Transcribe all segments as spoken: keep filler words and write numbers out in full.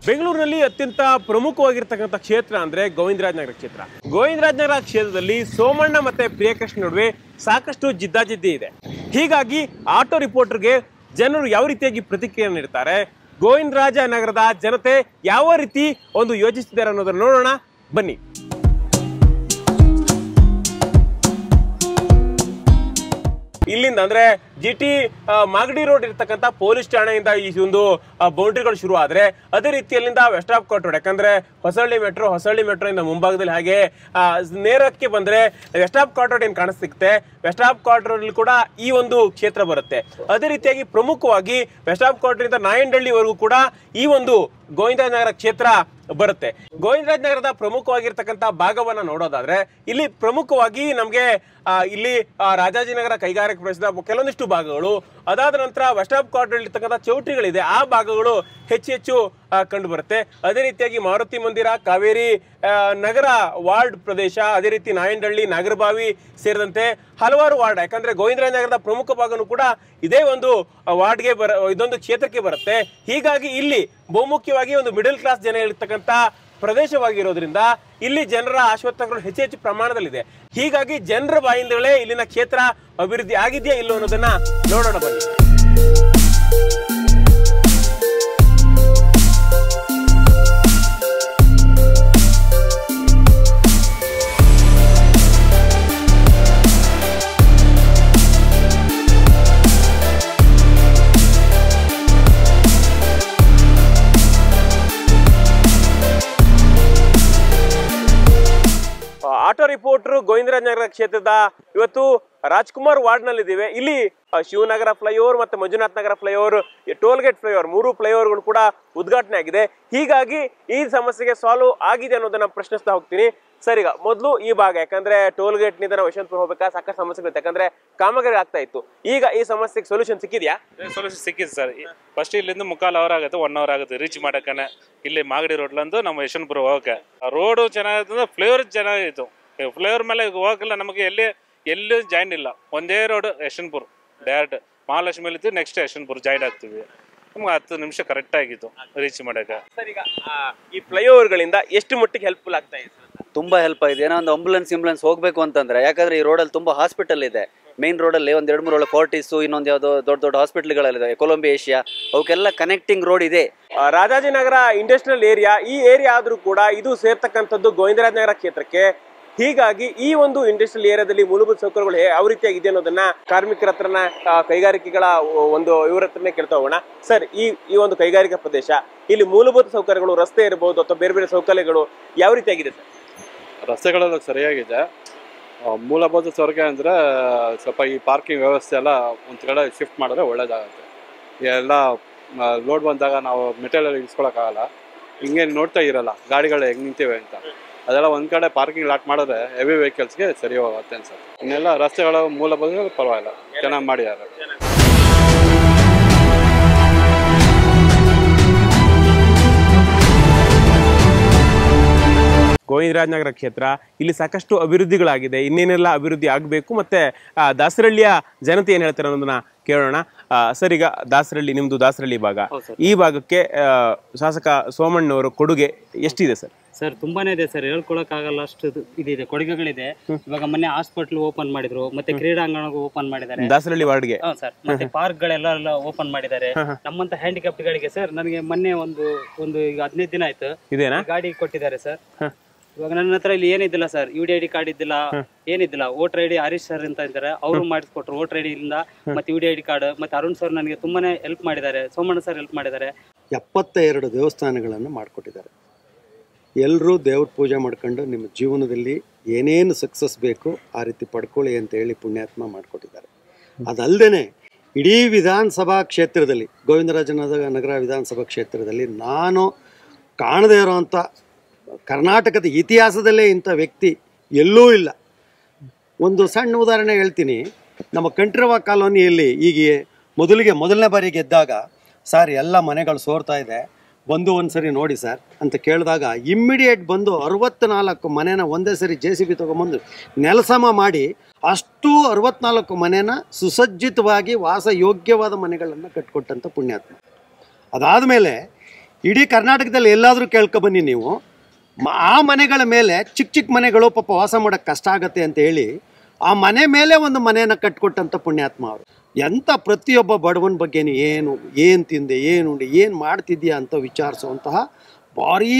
ಬೆಂಗಳೂರಿನಲ್ಲಿ ಅತ್ಯಂತ ಪ್ರಮುಖವಾಗಿರ್ತಕ್ಕಂಥ ಕ್ಷೇತ್ರ ಅಂದ್ರೆ ಗೋವಿಂದರಾಜನಗರ ಕ್ಷೇತ್ರ. ಗೋವಿಂದರಾಜನಗರ ಕ್ಷೇತ್ರದಲ್ಲಿ ಸೋಮಣ್ಣ ಮತ್ತೆ ಪ್ರಿಯಕೃಷ್ಣ ನಡುವೆ ಸಾಕಷ್ಟು ಜಿದ್ದಾಜಿದ್ದಿ ಇದೆ. ಹೀಗಾಗಿ ಆಟೋ ರಿಪೋರ್ಟರ್ಗೆ ಜನರು ಯಾವ ರೀತಿಯಾಗಿ ಪ್ರತಿಕ್ರಿಯೆ ನೀಡ್ತಾರೆ, ಗೋವಿಂದರಾಜನಗರದ ಜನತೆ ಯಾವ ರೀತಿ ಒಂದು ಯೋಚಿಸಿದ್ದಾರೆ ಅನ್ನೋದನ್ನ ನೋಡೋಣ ಬನ್ನಿ. ಇಲ್ಲಿಂದ ಅಂದ್ರೆ ಜಿ ಟಿ ಮಾಗಡಿ ರೋಡ್ ಇರ್ತಕ್ಕಂಥ ಪೊಲೀಸ್ ಠಾಣೆಯಿಂದ ಈ ಒಂದು ಬೌಂಡ್ರಿಗಳು ಶುರು ಆದ್ರೆ ಅದೇ ರೀತಿಯಲ್ಲಿಂದ ವೆಸ್ಟ್ ಆಫ್ ಕೋರ್ಟ್ ರೋಡ್, ಯಾಕಂದ್ರೆ ಹೊಸಳ್ಳಿ ಮೆಟ್ರೋ ಹೊಸಳ್ಳಿ ಮೆಟ್ರೋ ಇಂದ ಮುಂಭಾಗದಲ್ಲಿ ಹಾಗೆ ನೇರಕ್ಕೆ ಬಂದ್ರೆ ವೆಸ್ಟ್ ಆಫ್ ಕೋರ್ಟ್ ರೋಡ್ ಏನ್ ಕಾಣಿಸ್ತಿರುತ್ತೆ, ವೆಸ್ಟ್ ಆಫ್ ಕೋರ್ಟ್ ರೋಡ್ ಕೂಡ ಈ ಒಂದು ಕ್ಷೇತ್ರ ಬರುತ್ತೆ. ಅದೇ ರೀತಿಯಾಗಿ ಪ್ರಮುಖವಾಗಿ ವೆಸ್ಟ್ ಆಫ್ ಕೋರ್ಟ್ ಇಂದ ನಾಯಂಡಹಳ್ಳಿವರೆಗೂ ಕೂಡ ಈ ಒಂದು ಗೋವಿಂದರಾಜನಗರ ಕ್ಷೇತ್ರ ಬರುತ್ತೆ. ಗೋವಿಂದರಾಜನಗರದ ಪ್ರಮುಖವಾಗಿರ್ತಕ್ಕಂಥ ಭಾಗವನ್ನ ನೋಡೋದಾದ್ರೆ ಇಲ್ಲಿ ಪ್ರಮುಖವಾಗಿ ನಮ್ಗೆ ಇಲ್ಲಿ ರಾಜಾಜಿನಗರ ಕೈಗಾರಿಕಾ ಪ್ರದೇಶದ ಕೆಲವೊಂದಿಷ್ಟು ಭಾಗಗಳು, ಅದಾದ ನಂತರ ವೆಸ್ಟ್ ಆಫ್ ಕೋರ್ಟ್ ಇರ್ತಕ್ಕಂಥ ಚೌಟ್ರಿಗಳಿದೆ ಆ ಭಾಗಗಳು ಹೆಚ್ಚು ಹೆಚ್ಚು ಕಂಡು ಬರುತ್ತೆ. ಅದೇ ರೀತಿಯಾಗಿ ಮಾರುತಿ ಮಂದಿರ, ಕಾವೇರಿ ನಗರ ವಾರ್ಡ್ ಪ್ರದೇಶ, ಅದೇ ರೀತಿ ನಾಯಂಡಹಳ್ಳಿ, ನಾಗರಬಾವಿ ಸೇರಿದಂತೆ ಹಲವಾರು ವಾರ್ಡ್, ಯಾಕಂದ್ರೆ ಗೋವಿಂದರಾಜನಗರದ ಪ್ರಮುಖ ಭಾಗನೂ ಕೂಡ ಇದೇ ಒಂದು ವಾರ್ಡ್ಗೆ ಬರ ಇದೊಂದು ಕ್ಷೇತ್ರಕ್ಕೆ ಬರುತ್ತೆ. ಹೀಗಾಗಿ ಇಲ್ಲಿ ಬಹುಮುಖ್ಯವಾಗಿ ಒಂದು ಮಿಡಲ್ ಕ್ಲಾಸ್ ಜನ ಇರ್ತಕ್ಕಂಥ ಪ್ರದೇಶವಾಗಿರೋದ್ರಿಂದ ಇಲ್ಲಿ ಜನರ ಆಶ್ವತ್ಥಗಳು ಹೆಚ್ಚು ಹೆಚ್ಚು ಪ್ರಮಾಣದಲ್ಲಿದೆ. ಹೀಗಾಗಿ ಜನರ ಬಾಯಿಂದಲೇ ಇಲ್ಲಿನ ಕ್ಷೇತ್ರ ಅಭಿವೃದ್ಧಿ ಆಗಿದೆಯಾ ಇಲ್ಲೋ ಅನ್ನೋದನ್ನ ನೋಡೋಣ ಬನ್ನಿ. ಆಟೋ ರಿಪೋರ್ಟರ್ ಗೋವಿಂದರಾಜನಗರ ಕ್ಷೇತ್ರದ ಇವತ್ತು ರಾಜ್ಕುಮಾರ್ ವಾರ್ಡ್ ನಲ್ಲಿ ಇದ್ದೀವಿ. ಇಲ್ಲಿ ಶಿವನಗರ ಫ್ಲೈಓವರ್ ಮತ್ತೆ Manjunath Nagar flyover, toll gate flyover ಮೂರು ಫ್ಲೈಓವರ್ಗಳು ಕೂಡ ಉದ್ಘಾಟನೆ ಆಗಿದೆ. ಹೀಗಾಗಿ ಈ ಸಮಸ್ಯೆಗೆ ಸಾಲ್ವ್ ಆಗಿದೆ ಅನ್ನೋದನ್ನ ಪ್ರಶ್ನಿಸ್ತಾ ಹೋಗ್ತೀನಿ. ಸರ್, ಈಗ ಮೊದಲು ಈ ಭಾಗ, ಯಾಕಂದ್ರೆ ಟೋಲ್ ಗೇಟ್ ನಿಂದ ನಾವು ಯಶವಂತಪುರ ಹೋಗ್ಬೇಕಾ ಸಾಕಷ್ಟು ಸಮಸ್ಯೆ, ಯಾಕಂದ್ರೆ ಕಾಮಗಾರಿ ಆಗ್ತಾ ಇತ್ತು. ಈಗ ಈ ಸಮಸ್ಯೆಗೆ ಸೊಲ್ಯೂಷನ್ ಸಿಕ್ಕಿದ್ಯಾ? ಸೊಲ್ಯೂಷನ್ ಸಿಕ್ಕಿದೆ ಸರ್. ಫಸ್ಟ್ ಇಲ್ಲಿಂದ ಮುಕ್ಕಾಲು ಅವರ್ ಆಗುತ್ತೆ, ಒನ್ ಅವರ್ ಆಗುತ್ತೆ ರೀಚ್ ಮಾಡಕ್ಕನೆ. ಇಲ್ಲಿ ಮಾಗಡಿ ರೋಡ್ಲಂದು ನಮ್ಮ ಯಶವಂತಪುರ ಹೋಗಕ್ಕೆ ರೋಡು ಚೆನ್ನಾಗಿತ್ತು, ಫ್ಲೇವರ್ ಚೆನ್ನಾಗಿತ್ತು. ಫ್ಲೇವರ್ ಮೇಲೆ ಹೋಗಲ್ಲ, ನಮಗೆ ಎಲ್ಲಿ ಎಲ್ಲಿ ಜಾಯಿನ್ ಇಲ್ಲ, ಒಂದೇ ರೋಡ್ ಯಶವಂತಪುರ ಡೈರೆಕ್ಟ್ ಮಹಾಲಕ್ಷ್ಮಿ ಇತ್ತು, ನೆಕ್ಸ್ಟ್ ಯಶವಂತಪುರ ಜಾಯಿನ್ ಆಗ್ತೀವಿ. ನಮ್ಗೆ ಹತ್ತು ನಿಮಿಷ ಕರೆಕ್ಟ್ ಆಗಿತ್ತು ರೀಚ್ ಮಾಡಕ್ಕೆ. ಸರ್, ಈಗ ಈ ಫ್ಲೈಓವರ್ ಗಳಿಂದ ಎಷ್ಟು ಮಟ್ಟಿಗೆ ಹೆಲ್ಪ್ಫುಲ್ ಆಗ್ತಾ ಇದೆ? ತುಂಬಾ ಹೆಲ್ಪ್ ಆಗಿದೆ. ಏನೋ ಒಂದು ಆಂಬುಲೆನ್ಸ್ ಇಂಬುಲೆನ್ಸ್ ಹೋಗ್ಬೇಕು ಅಂತಂದ್ರೆ, ಯಾಕಂದ್ರೆ ಈ ರೋಡಲ್ಲಿ ತುಂಬಾ ಹಾಸ್ಪಿಟಲ್ ಇದೆ. ಮೇನ್ ರೋಡಲ್ಲಿ ಒಂದ್ ಎರಡು ಮೂರು ಒಳ್ಳೆ ಫೋರ್ಟಿಸು, ಇನ್ನೊಂದು ಯಾವ್ದೋ ದೊಡ್ಡ ದೊಡ್ಡ ಹಾಸ್ಪಿಟಲ್ಗಳಿದೆ, ಕೊಲಂಬಿಯಾ ಏಷ್ಯಾ, ಅವಕ್ಕೆಲ್ಲ ಕನೆಕ್ಟಿಂಗ್ ರೋಡ್ ಇದೆ. ರಾಜಾಜಿನಗರ ಇಂಡಸ್ಟ್ರಿಯಲ್ ಏರಿಯಾ ಈ ಏರಿಯಾ ಆದ್ರೂ ಕೂಡ ಇದು ಸೇರ್ತಕ್ಕಂಥದ್ದು ಗೋವಿಂದರಾಜನಗರ ಕ್ಷೇತ್ರಕ್ಕೆ. ಹೀಗಾಗಿ ಈ ಒಂದು ಇಂಡಸ್ಟ್ರಿಯಲ್ ಏರಿಯಾದಲ್ಲಿ ಮೂಲಭೂತ ಸೌಕರ್ಯಗಳು ಯಾವ ರೀತಿಯಾಗಿದೆ ಅನ್ನೋದನ್ನ ಕಾರ್ಮಿಕರ ಹತ್ರನ, ಕೈಗಾರಿಕೆಗಳ ಒಂದು ಇವ್ರ ಹತ್ರನೇ ಕೇಳ್ತಾ ಹೋಗೋಣ. ಸರ್, ಈ ಈ ಒಂದು ಕೈಗಾರಿಕಾ ಪ್ರದೇಶ ಇಲ್ಲಿ ಮೂಲಭೂತ ಸೌಕರ್ಯಗಳು, ರಸ್ತೆ ಇರಬಹುದು ಅಥವಾ ಬೇರೆ ಬೇರೆ ಸೌಕರ್ಯಗಳು ಯಾವ ರೀತಿಯಾಗಿದೆ ಸರ್? ರಸ್ತೆಗಳೆಲ್ಲ ಸರಿಯಾಗಿದೆ. ಮೂಲಭೂತ ಸೌಕರ್ಯ ಅಂದರೆ ಸ್ವಲ್ಪ ಈ ಪಾರ್ಕಿಂಗ್ ವ್ಯವಸ್ಥೆ ಎಲ್ಲ ಒಂದು ಕಡೆ ಶಿಫ್ಟ್ ಮಾಡಿದ್ರೆ ಒಳ್ಳೇದಾಗುತ್ತೆ. ಎಲ್ಲ ಲೋಡ್ ಬಂದಾಗ ನಾವು ಮೆಟೀರಿಯಲ್ ಇಳಿಸ್ಕೊಳಕ್ಕಾಗಲ್ಲ, ಹಿಂಗೆ ನೋಡ್ತಾ ಇರಲ್ಲ ಗಾಡಿಗಳು ಹೆಂಗೆ ನಿಂತಿವೆ ಅಂತ. ಅದೆಲ್ಲ ಒಂದು ಕಡೆ ಪಾರ್ಕಿಂಗ್ ಲಾಟ್ ಮಾಡಿದ್ರೆ ಹೆವಿ ವೆಹಿಕಲ್ಸ್ಗೆ ಸರಿ ಹೋಗುತ್ತೆ ಅನ್ಸುತ್ತೆ. ಇನ್ನೆಲ್ಲ ರಸ್ತೆಗಳು ಮೂಲಭೂತ ಪರವಾಗಿಲ್ಲ, ಚೆನ್ನಾಗಿ ಮಾಡಿದ್ದಾರೆ. ಗೋವಿಂದರಾಜನಗರ ಕ್ಷೇತ್ರ ಇಲ್ಲಿ ಸಾಕಷ್ಟು ಅಭಿವೃದ್ಧಿಗಳಾಗಿದೆ. ಇನ್ನೇನೆಲ್ಲ ಅಭಿವೃದ್ಧಿ ಆಗಬೇಕು, ಮತ್ತೆ ದಾಸರಳ್ಳಿಯ ಜನತೆ ಏನ್ ಹೇಳ್ತಾರೆ ಅನ್ನೋದನ್ನ ಕೇಳೋಣ. ಸರ್, ಈಗ ದಾಸರಳ್ಳಿ ನಿಮ್ದು ದಾಸರಳ್ಳಿ ಭಾಗ, ಈ ಭಾಗಕ್ಕೆ ಶಾಸಕ ಸೋಮಣ್ಣವರ ಕೊಡುಗೆ ಎಷ್ಟಿದೆ ಸರ್? ಸರ್, ತುಂಬಾನೇ ಇದೆ ಸರ್, ಹೇಳ್ಕೊಳಕ್ ಆಗಲ್ಲ ಅಷ್ಟು ಇದಿದೆ, ಕೊಡುಗೆಗಳಿದೆ. ಇವಾಗ ಮೊನ್ನೆ ಹಾಸ್ಪಿಟಲ್ ಓಪನ್ ಮಾಡಿದ್ರು, ಮತ್ತೆ ಕ್ರೀಡಾಂಗಣ ಓಪನ್ ಮಾಡಿದ್ದಾರೆ ದಾಸರಳ್ಳಿ ವಾರ್ಡ್ಗೆ. ಸರ್, ಮತ್ತೆ ಪಾರ್ಕ್ ಗಳೆಲ್ಲ ಓಪನ್ ಮಾಡಿದ್ದಾರೆ. ನಮ್ಮಂತ ಹ್ಯಾಂಡಿಕ್ಯಾಪ್ಟ್ ಗಳಿಗೆ ಸರ್, ನನಗೆ ಮೊನ್ನೆ ಒಂದು ಒಂದು ಈಗ ಹದಿನೈದು ದಿನ ಆಯ್ತು ಇದೇನಾ ಗಾಡಿ ಕೊಟ್ಟಿದ್ದಾರೆ ಸರ್. ಇವಾಗ ನನ್ನ ಹತ್ರ ಇಲ್ಲಿ ಏನಿದ್ದಿಲ್ಲ sir, U D I D card ಇದ್ದಿಲ್ಲ, ಏನಿದ್ದಿಲ್ಲ. Voter I D Harish sir ಅಂತ ಇದ್ದಾರೆ, ಅವರು ಮಾಡಿಸ್ಕೊಟ್ರು ವೋಟರ್ ಐ ಡಿ ಇಂದ, ಮತ್ತೆ U D I D card. ಮತ್ತೆ ಅರುಣ್ ಸರ್ ನನಗೆ ತುಂಬಾನೇ ಹೆಲ್ಪ್ ಮಾಡಿದ್ದಾರೆ, ಸೋಮಣ್ಣ ಸರ್ ಹೆಲ್ಪ್ ಮಾಡಿದ್ದಾರೆ. ಎಪ್ಪತ್ತ ಎರಡು ದೇವಸ್ಥಾನಗಳನ್ನು ಮಾಡಿಕೊಟ್ಟಿದ್ದಾರೆ. ಎಲ್ಲರೂ ದೇವ್ರ ಪೂಜೆ ಮಾಡ್ಕೊಂಡು ನಿಮ್ಮ ಜೀವನದಲ್ಲಿ ಏನೇನು ಸಕ್ಸಸ್ ಬೇಕು ಆ ರೀತಿ ಪಡ್ಕೊಳ್ಳಿ ಅಂತ ಹೇಳಿ ಪುಣ್ಯಾತ್ಮ ಮಾಡಿಕೊಟ್ಟಿದ್ದಾರೆ. ಅದಲ್ಲದೆ ಇಡೀ ವಿಧಾನಸಭಾ ಕ್ಷೇತ್ರದಲ್ಲಿ, ಗೋವಿಂದರಾಜನಗರ ವಿಧಾನಸಭಾ ಕ್ಷೇತ್ರದಲ್ಲಿ ನಾನು ಕಾಣದೇ ಇರೋವಂಥ, ಕರ್ನಾಟಕದ ಇತಿಹಾಸದಲ್ಲೇ ಇಂಥ ವ್ಯಕ್ತಿ ಎಲ್ಲೂ ಇಲ್ಲ. ಒಂದು ಸಣ್ಣ ಉದಾಹರಣೆ ಹೇಳ್ತೀನಿ. ನಮ್ಮ ಕಂಠೀರವ ಕಾಲೋನಿಯಲ್ಲಿ ಈಗ ಮೊದಲಿಗೆ ಮೊದಲನೇ ಬಾರಿ ಗೆದ್ದಾಗ, ಸರ್ ಎಲ್ಲ ಮನೆಗಳು ಸೋರ್ತಾ ಇದೆ, ಬಂದು ಒಂದು ಸರಿ ನೋಡಿ ಸರ್ ಅಂತ ಕೇಳಿದಾಗ ಇಮ್ಮಿಡಿಯೇಟ್ ಬಂದು ಅರವತ್ತ್ನಾಲ್ಕು ಮನೆನ ಒಂದೇ ಸರಿ ಜೆ ಸಿ ಬಿ ತೊಗೊಂಬಂದು ನೆಲಸಮ ಮಾಡಿ ಅಷ್ಟು ಅರವತ್ನಾಲ್ಕು ಮನೆನ ಸುಸಜ್ಜಿತವಾಗಿ ವಾಸ ಯೋಗ್ಯವಾದ ಮನೆಗಳನ್ನು ಕಟ್ಟಿಕೊಟ್ಟಂಥ ಪುಣ್ಯಾತ್ಮ. ಅದಾದಮೇಲೆ ಇಡೀ ಕರ್ನಾಟಕದಲ್ಲಿ ಎಲ್ಲಾದರೂ ಕೇಳ್ಕೊಬನ್ನಿ ನೀವು, ಆ ಮನೆಗಳ ಮೇಲೆ ಚಿಕ್ಕ ಚಿಕ್ಕ ಮನೆಗಳು ಪಾಪ ವಾಸ ಮಾಡೋಕ್ಕೆ ಕಷ್ಟ ಆಗತ್ತೆ ಅಂತ ಹೇಳಿ ಆ ಮನೆ ಮೇಲೆ ಒಂದು ಮನೆಯನ್ನು ಕಟ್ಕೊಟ್ಟಂಥ ಪುಣ್ಯಾತ್ಮ ಅವರು. ಎಂಥ ಪ್ರತಿಯೊಬ್ಬ ಬಡವನ ಬಗ್ಗೆ ಏನು ಏನು ತಿಂದೆ, ಏನು ಉಂಡೆ, ಏನು ಮಾಡ್ತಿದ್ಯಾ ಅಂತ ವಿಚಾರಿಸುವಂತಹ ಭಾರೀ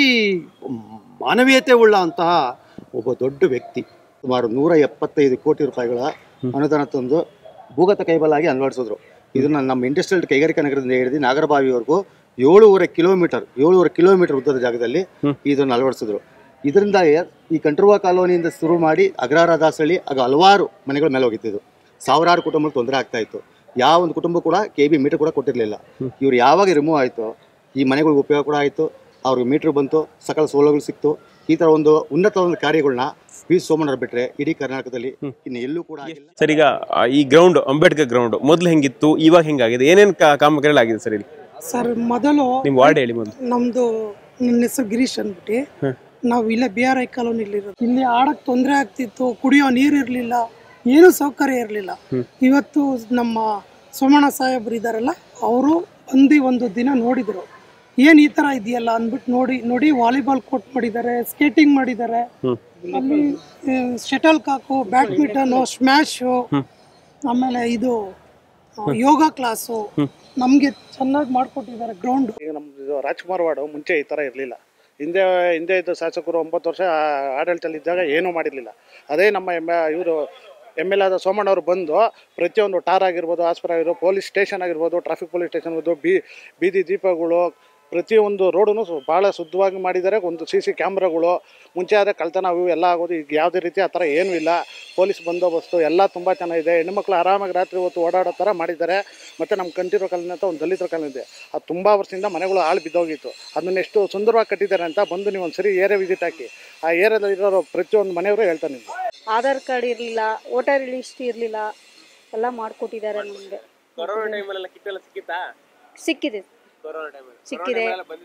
ಮಾನವೀಯತೆ ಉಳ್ಳ ಅಂತಹ ಒಬ್ಬ ದೊಡ್ಡ ವ್ಯಕ್ತಿ. ಸುಮಾರು ನೂರ ಎಪ್ಪತ್ತೈದು ಕೋಟಿ ರೂಪಾಯಿಗಳ ಅನುದಾನ ತಂದು ಭೂಗತ ಕೈಬಲಾಗಿ ಅನ್ವಡಿಸಿದ್ರು. ಇದನ್ನು ನಮ್ಮ ಇಂಡಸ್ಟ್ರಿಯಲ್ ಕೈಗಾರಿಕಾ ನಗರದಿಂದ ಹಿಡಿದು ನಾಗರಬಾವಿವರೆಗೂ ಏಳೂವರೆ ಕಿಲೋಮೀಟರ್ ಏಳೂವರೆ ಕಿಲೋಮೀಟರ್ ಉದ್ದದ ಜಾಗದಲ್ಲಿ ಇದನ್ನು ಅಳವಡಿಸಿದ್ರು. ಇದರಿಂದ ಈ ಕಂಟ್ರುವ ಕಾಲೋನಿಯಿಂದ ಶುರು ಮಾಡಿ ಅಗ್ರಹಾರ ದಾಸಹಳ್ಳಿ ಆಗ ಹಲವಾರು ಮನೆಗಳ ಮೇಲೆ ಹೋಗಿತ್ತಿದ್ದು, ಸಾವಿರಾರು ಕುಟುಂಬಕ್ಕೆ ತೊಂದರೆ ಆಗ್ತಾ ಇತ್ತು. ಯಾವ ಒಂದು ಕುಟುಂಬ ಕೂಡ ಕೆ ಬಿ ಮೀಟರ್ ಕೂಡ ಕೊಟ್ಟಿರಲಿಲ್ಲ. ಇವ್ರು ಯಾವಾಗ ರಿಮೂವ್ ಆಯಿತು ಈ ಮನೆಗಳಿಗೆ ಉಪಯೋಗ ಕೂಡ ಆಯಿತು, ಅವ್ರಿಗೆ ಮೀಟ್ರ್ ಬಂತು, ಸಕಲ ಸೌಲಭ್ಯಗಳು ಸಿಕ್ತು. ಈ ಥರ ಒಂದು ಉನ್ನತವಾದ ಕಾರ್ಯಗಳನ್ನ ಬಿ ಸೋಮಣ್ಣವ್ರು ಬಿಟ್ಟರೆ ಇಡೀ ಕರ್ನಾಟಕದಲ್ಲಿ ಇನ್ನು ಎಲ್ಲೂ ಕೂಡ ಆಗಿಲ್ಲ. ಸರ್, ಈಗ ಈ ಗ್ರೌಂಡ್ ಅಂಬೇಡ್ಕರ್ ಗ್ರೌಂಡ್ ಮೊದಲು ಹೆಂಗಿತ್ತು, ಇವಾಗ ಹೆಂಗಾಗಿದೆ, ಏನೇನು ಕಾಮಗಾರಿಗಳಾಗಿದೆ ಸರ್ ಇಲ್ಲಿ? ಸರ್ ಮೊದಲು ನಿಮ್ಮ ವಾರ್ಡ್ ಹೇಳಿ ಮೊದಲು. ನಮ್ದು ನನ್ನ ಹೆಸರು ಗಿರೀಶ್ ಅಂದ್ಬಿಟ್ಟು ನಾವು ಇಲ್ಲೇ ಬಿ ಆರ್ ಐ ಕಾಲೋನಿಲಿ ಇರೋದು. ಇಲ್ಲಿ ಆಡಕ್ ತೊಂದರೆ ಆಗ್ತಿತ್ತು, ಕುಡಿಯೋ ನೀರು ಇರಲಿಲ್ಲ, ಏನು ಸೌಕರ್ಯ ಇರಲಿಲ್ಲ. ಇವತ್ತು ನಮ್ಮ ಸೋಮಣ್ಣ ಸಾಹೇಬ್ರು ಇದ್ದಾರಲ್ಲ, ಅವರು ಬಂದು ಒಂದು ದಿನ ನೋಡಿದ್ರು, ಏನು ಈ ಥರ ಇದೆಯಲ್ಲ ಅಂದ್ಬಿಟ್ಟು ನೋಡಿ ನೋಡಿ ವಾಲಿಬಾಲ್ ಕೋರ್ಟ್ ಮಾಡಿದ್ದಾರೆ, ಸ್ಕೇಟಿಂಗ್ ಮಾಡಿದ್ದಾರೆ, ಅಲ್ಲಿ ಶಟಲ್ ಕಾಕು, ಬ್ಯಾಡ್ಮಿಂಟನು, ಸ್ಮ್ಯಾಶು, ಆಮೇಲೆ ಇದು ಯೋಗ ಕ್ಲಾಸು ನಮಗೆ ಚೆನ್ನಾಗಿ ಮಾಡಿಕೊಟ್ಟಿದ್ದಾರೆ ಗ್ರೌಂಡ್. ಈಗ ನಮ್ಮದು ರಾಜ್ಕುಮಾರ್ ವಾರ್ಡು ಮುಂಚೆ ಈ ಥರ ಇರಲಿಲ್ಲ. ಹಿಂದೆ ಹಿಂದೆ ಇದ್ದ ಶಾಸಕರು ಒಂಬತ್ತು ವರ್ಷ ಆಡಳಿತದಲ್ಲಿದ್ದಾಗ ಏನೂ ಮಾಡಿರಲಿಲ್ಲ. ಅದೇ ನಮ್ಮ ಎಮ್ ಇವರು ಎಮ್ ಎಲ್ ಆದ ಸೋಮಣ್ಣವರು ಬಂದು ಪ್ರತಿಯೊಂದು ಟಾರ್ ಆಗಿರ್ಬೋದು, ಆಸ್ಪತ್ರೆ ಆಗಿರ್ಬೋದು, ಪೊಲೀಸ್ ಸ್ಟೇಷನ್ ಆಗಿರ್ಬೋದು, ಟ್ರಾಫಿಕ್ ಪೊಲೀಸ್ ಸ್ಟೇಷನ್ ಆಗಿರ್ಬೋದು, ಬಿ ಬೀದಿ ದೀಪಗಳು, ಪ್ರತಿಯೊಂದು ರೋಡನ್ನು ಭಾಳ ಶುದ್ಧವಾಗಿ ಮಾಡಿದ್ದಾರೆ. ಒಂದು ಸಿ ಸಿ ಕ್ಯಾಮ್ರಾಗಳು, ಮುಂಚೆ ಆದರೆ ಕಳ್ತನ ಅವು ಎಲ್ಲ ಆಗೋದು, ಈಗ ಯಾವುದೇ ರೀತಿ ಆ ಥರ ಏನೂ ಇಲ್ಲ. ಪೊಲೀಸ್ ಬಂದೋಬಸ್ತು ಎಲ್ಲ ತುಂಬ ಚೆನ್ನಾಗಿದೆ. ಹೆಣ್ಣುಮಕ್ಳು ಆರಾಮಾಗಿ ರಾತ್ರಿ ಹೊತ್ತು ಓಡಾಡೋ ಥರ ಮಾಡಿದ್ದಾರೆ. ಮತ್ತು ನಮ್ಮ ಕಂಠೀರೋ ಕಾಲೋನಿ ಅಂತ ಒಂದು ದಲಿತರ ಕಾಲೋನಿ ಇದೆ, ಅದು ತುಂಬ ವರ್ಷದಿಂದ ಮನೆಗಳು ಹಾಳು ಬಿದ್ದೋಗಿತ್ತು. ಅದನ್ನ ಎಷ್ಟು ಸುಂದರವಾಗಿ ಕಟ್ಟಿದ್ದಾರೆ ಅಂತ ಬಂದು ನೀವು ಒಂದು ಸರಿ ಏರಿಯಾ ವಿಸಿಟ್ ಹಾಕಿ, ಆ ಏರಿಯಾದಲ್ಲಿ ಇರೋರು ಪ್ರತಿಯೊಂದು ಮನೆಯವರು ಹೇಳ್ತಾರೆ. ನಿಮಗೆ ಆಧಾರ್ ಕಾರ್ಡ್ ಇರಲಿಲ್ಲ, ವೋಟರ್ ಲಿಸ್ಟ್ ಇರಲಿಲ್ಲ, ಎಲ್ಲ ಮಾಡಿಕೊಟ್ಟಿದ್ದಾರೆ ನಮಗೆ. ಕೊರೋನಾ ಟೈಮಲ್ಲಿ ಕಿಟ್ ಎಲ್ಲ ಸಿಕ್ಕಿತ್ತಾ? ಸಿಕ್ಕಿದೆ, ಸಿಕ್ಕಿದೆ,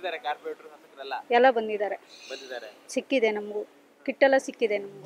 ಎಲ್ಲ ಬಂದಿದ್ದಾರೆ, ಸಿಕ್ಕಿದೆ ನಮಗೂ, ಕಿಟ್ಟೆಲ್ಲ ಸಿಕ್ಕಿದೆ ನಮಗೂ.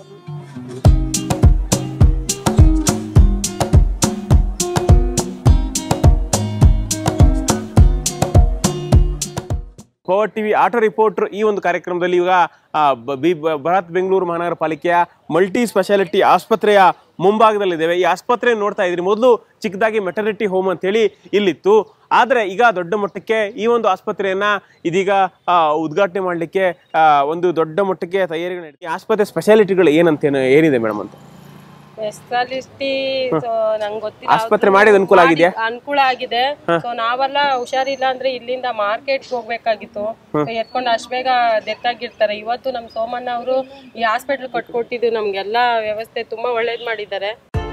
ಪವರ್ ಟಿವಿ ಆಟೋ ರಿಪೋರ್ಟರ್ ಈ ಒಂದು ಕಾರ್ಯಕ್ರಮದಲ್ಲಿ ಈಗ ಬಿ ಬೃಹತ್ ಬೆಂಗಳೂರು ಮಹಾನಗರ ಪಾಲಿಕೆಯ ಮಲ್ಟಿ ಸ್ಪೆಷಾಲಿಟಿ ಆಸ್ಪತ್ರೆಯ ಮುಂಭಾಗದಲ್ಲಿದ್ದೇವೆ. ಈ ಆಸ್ಪತ್ರೆ ನೋಡ್ತಾ ಇದ್ರಿ, ಮೊದಲು ಚಿಕ್ಕದಾಗಿ ಮೆಟರ್ನಿಟಿ ಹೋಮ್ ಅಂತೇಳಿ ಇಲ್ಲಿತ್ತು. ಆದರೆ ಈಗ ದೊಡ್ಡ ಮಟ್ಟಕ್ಕೆ ಈ ಒಂದು ಆಸ್ಪತ್ರೆಯನ್ನ ಇದೀಗ ಉದ್ಘಾಟನೆ ಮಾಡಲಿಕ್ಕೆ ಒಂದು ದೊಡ್ಡ ಮಟ್ಟಕ್ಕೆ ತಯಾರಿಗಳು ನಡೀತಿ. ಆಸ್ಪತ್ರೆ ಸ್ಪೆಷಾಲಿಟಿಗಳು ಏನಂತ ಏನಿದೆ ಮೇಡಮ್ ಅಂತ? ಸ್ಪೆಷಾಲಿಟಿ ನಂಗೆ ಗೊತ್ತಿಲ್ಲ. ಆಸ್ಪತ್ರೆ ಮಾಡಿದ ಅನುಕೂಲ ಆಗಿದೆ, ಅನುಕೂಲ ಆಗಿದೆ. ಸೊ ನಾವೆಲ್ಲ ಹುಷಾರಿಲ್ಲ ಅಂದ್ರೆ ಇಲ್ಲಿಂದ ಮಾರ್ಕೆಟ್ ಹೋಗ್ಬೇಕಾಗಿತ್ತು, ಎತ್ಕೊಂಡು ಅಷ್ಟು ಬೇಗ ಡೆತ್ ಆಗಿರ್ತಾರೆ. ಇವತ್ತು ನಮ್ಮ ಸೋಮಣ್ಣ ಅವರು ಈ ಹಾಸ್ಪಿಟಲ್ ಕಟ್ಕೊಟ್ಟಿದ್ದು ನಮ್ಗೆಲ್ಲ ವ್ಯವಸ್ಥೆ ತುಂಬಾ ಒಳ್ಳೇದ್ ಮಾಡಿದ್ದಾರೆ.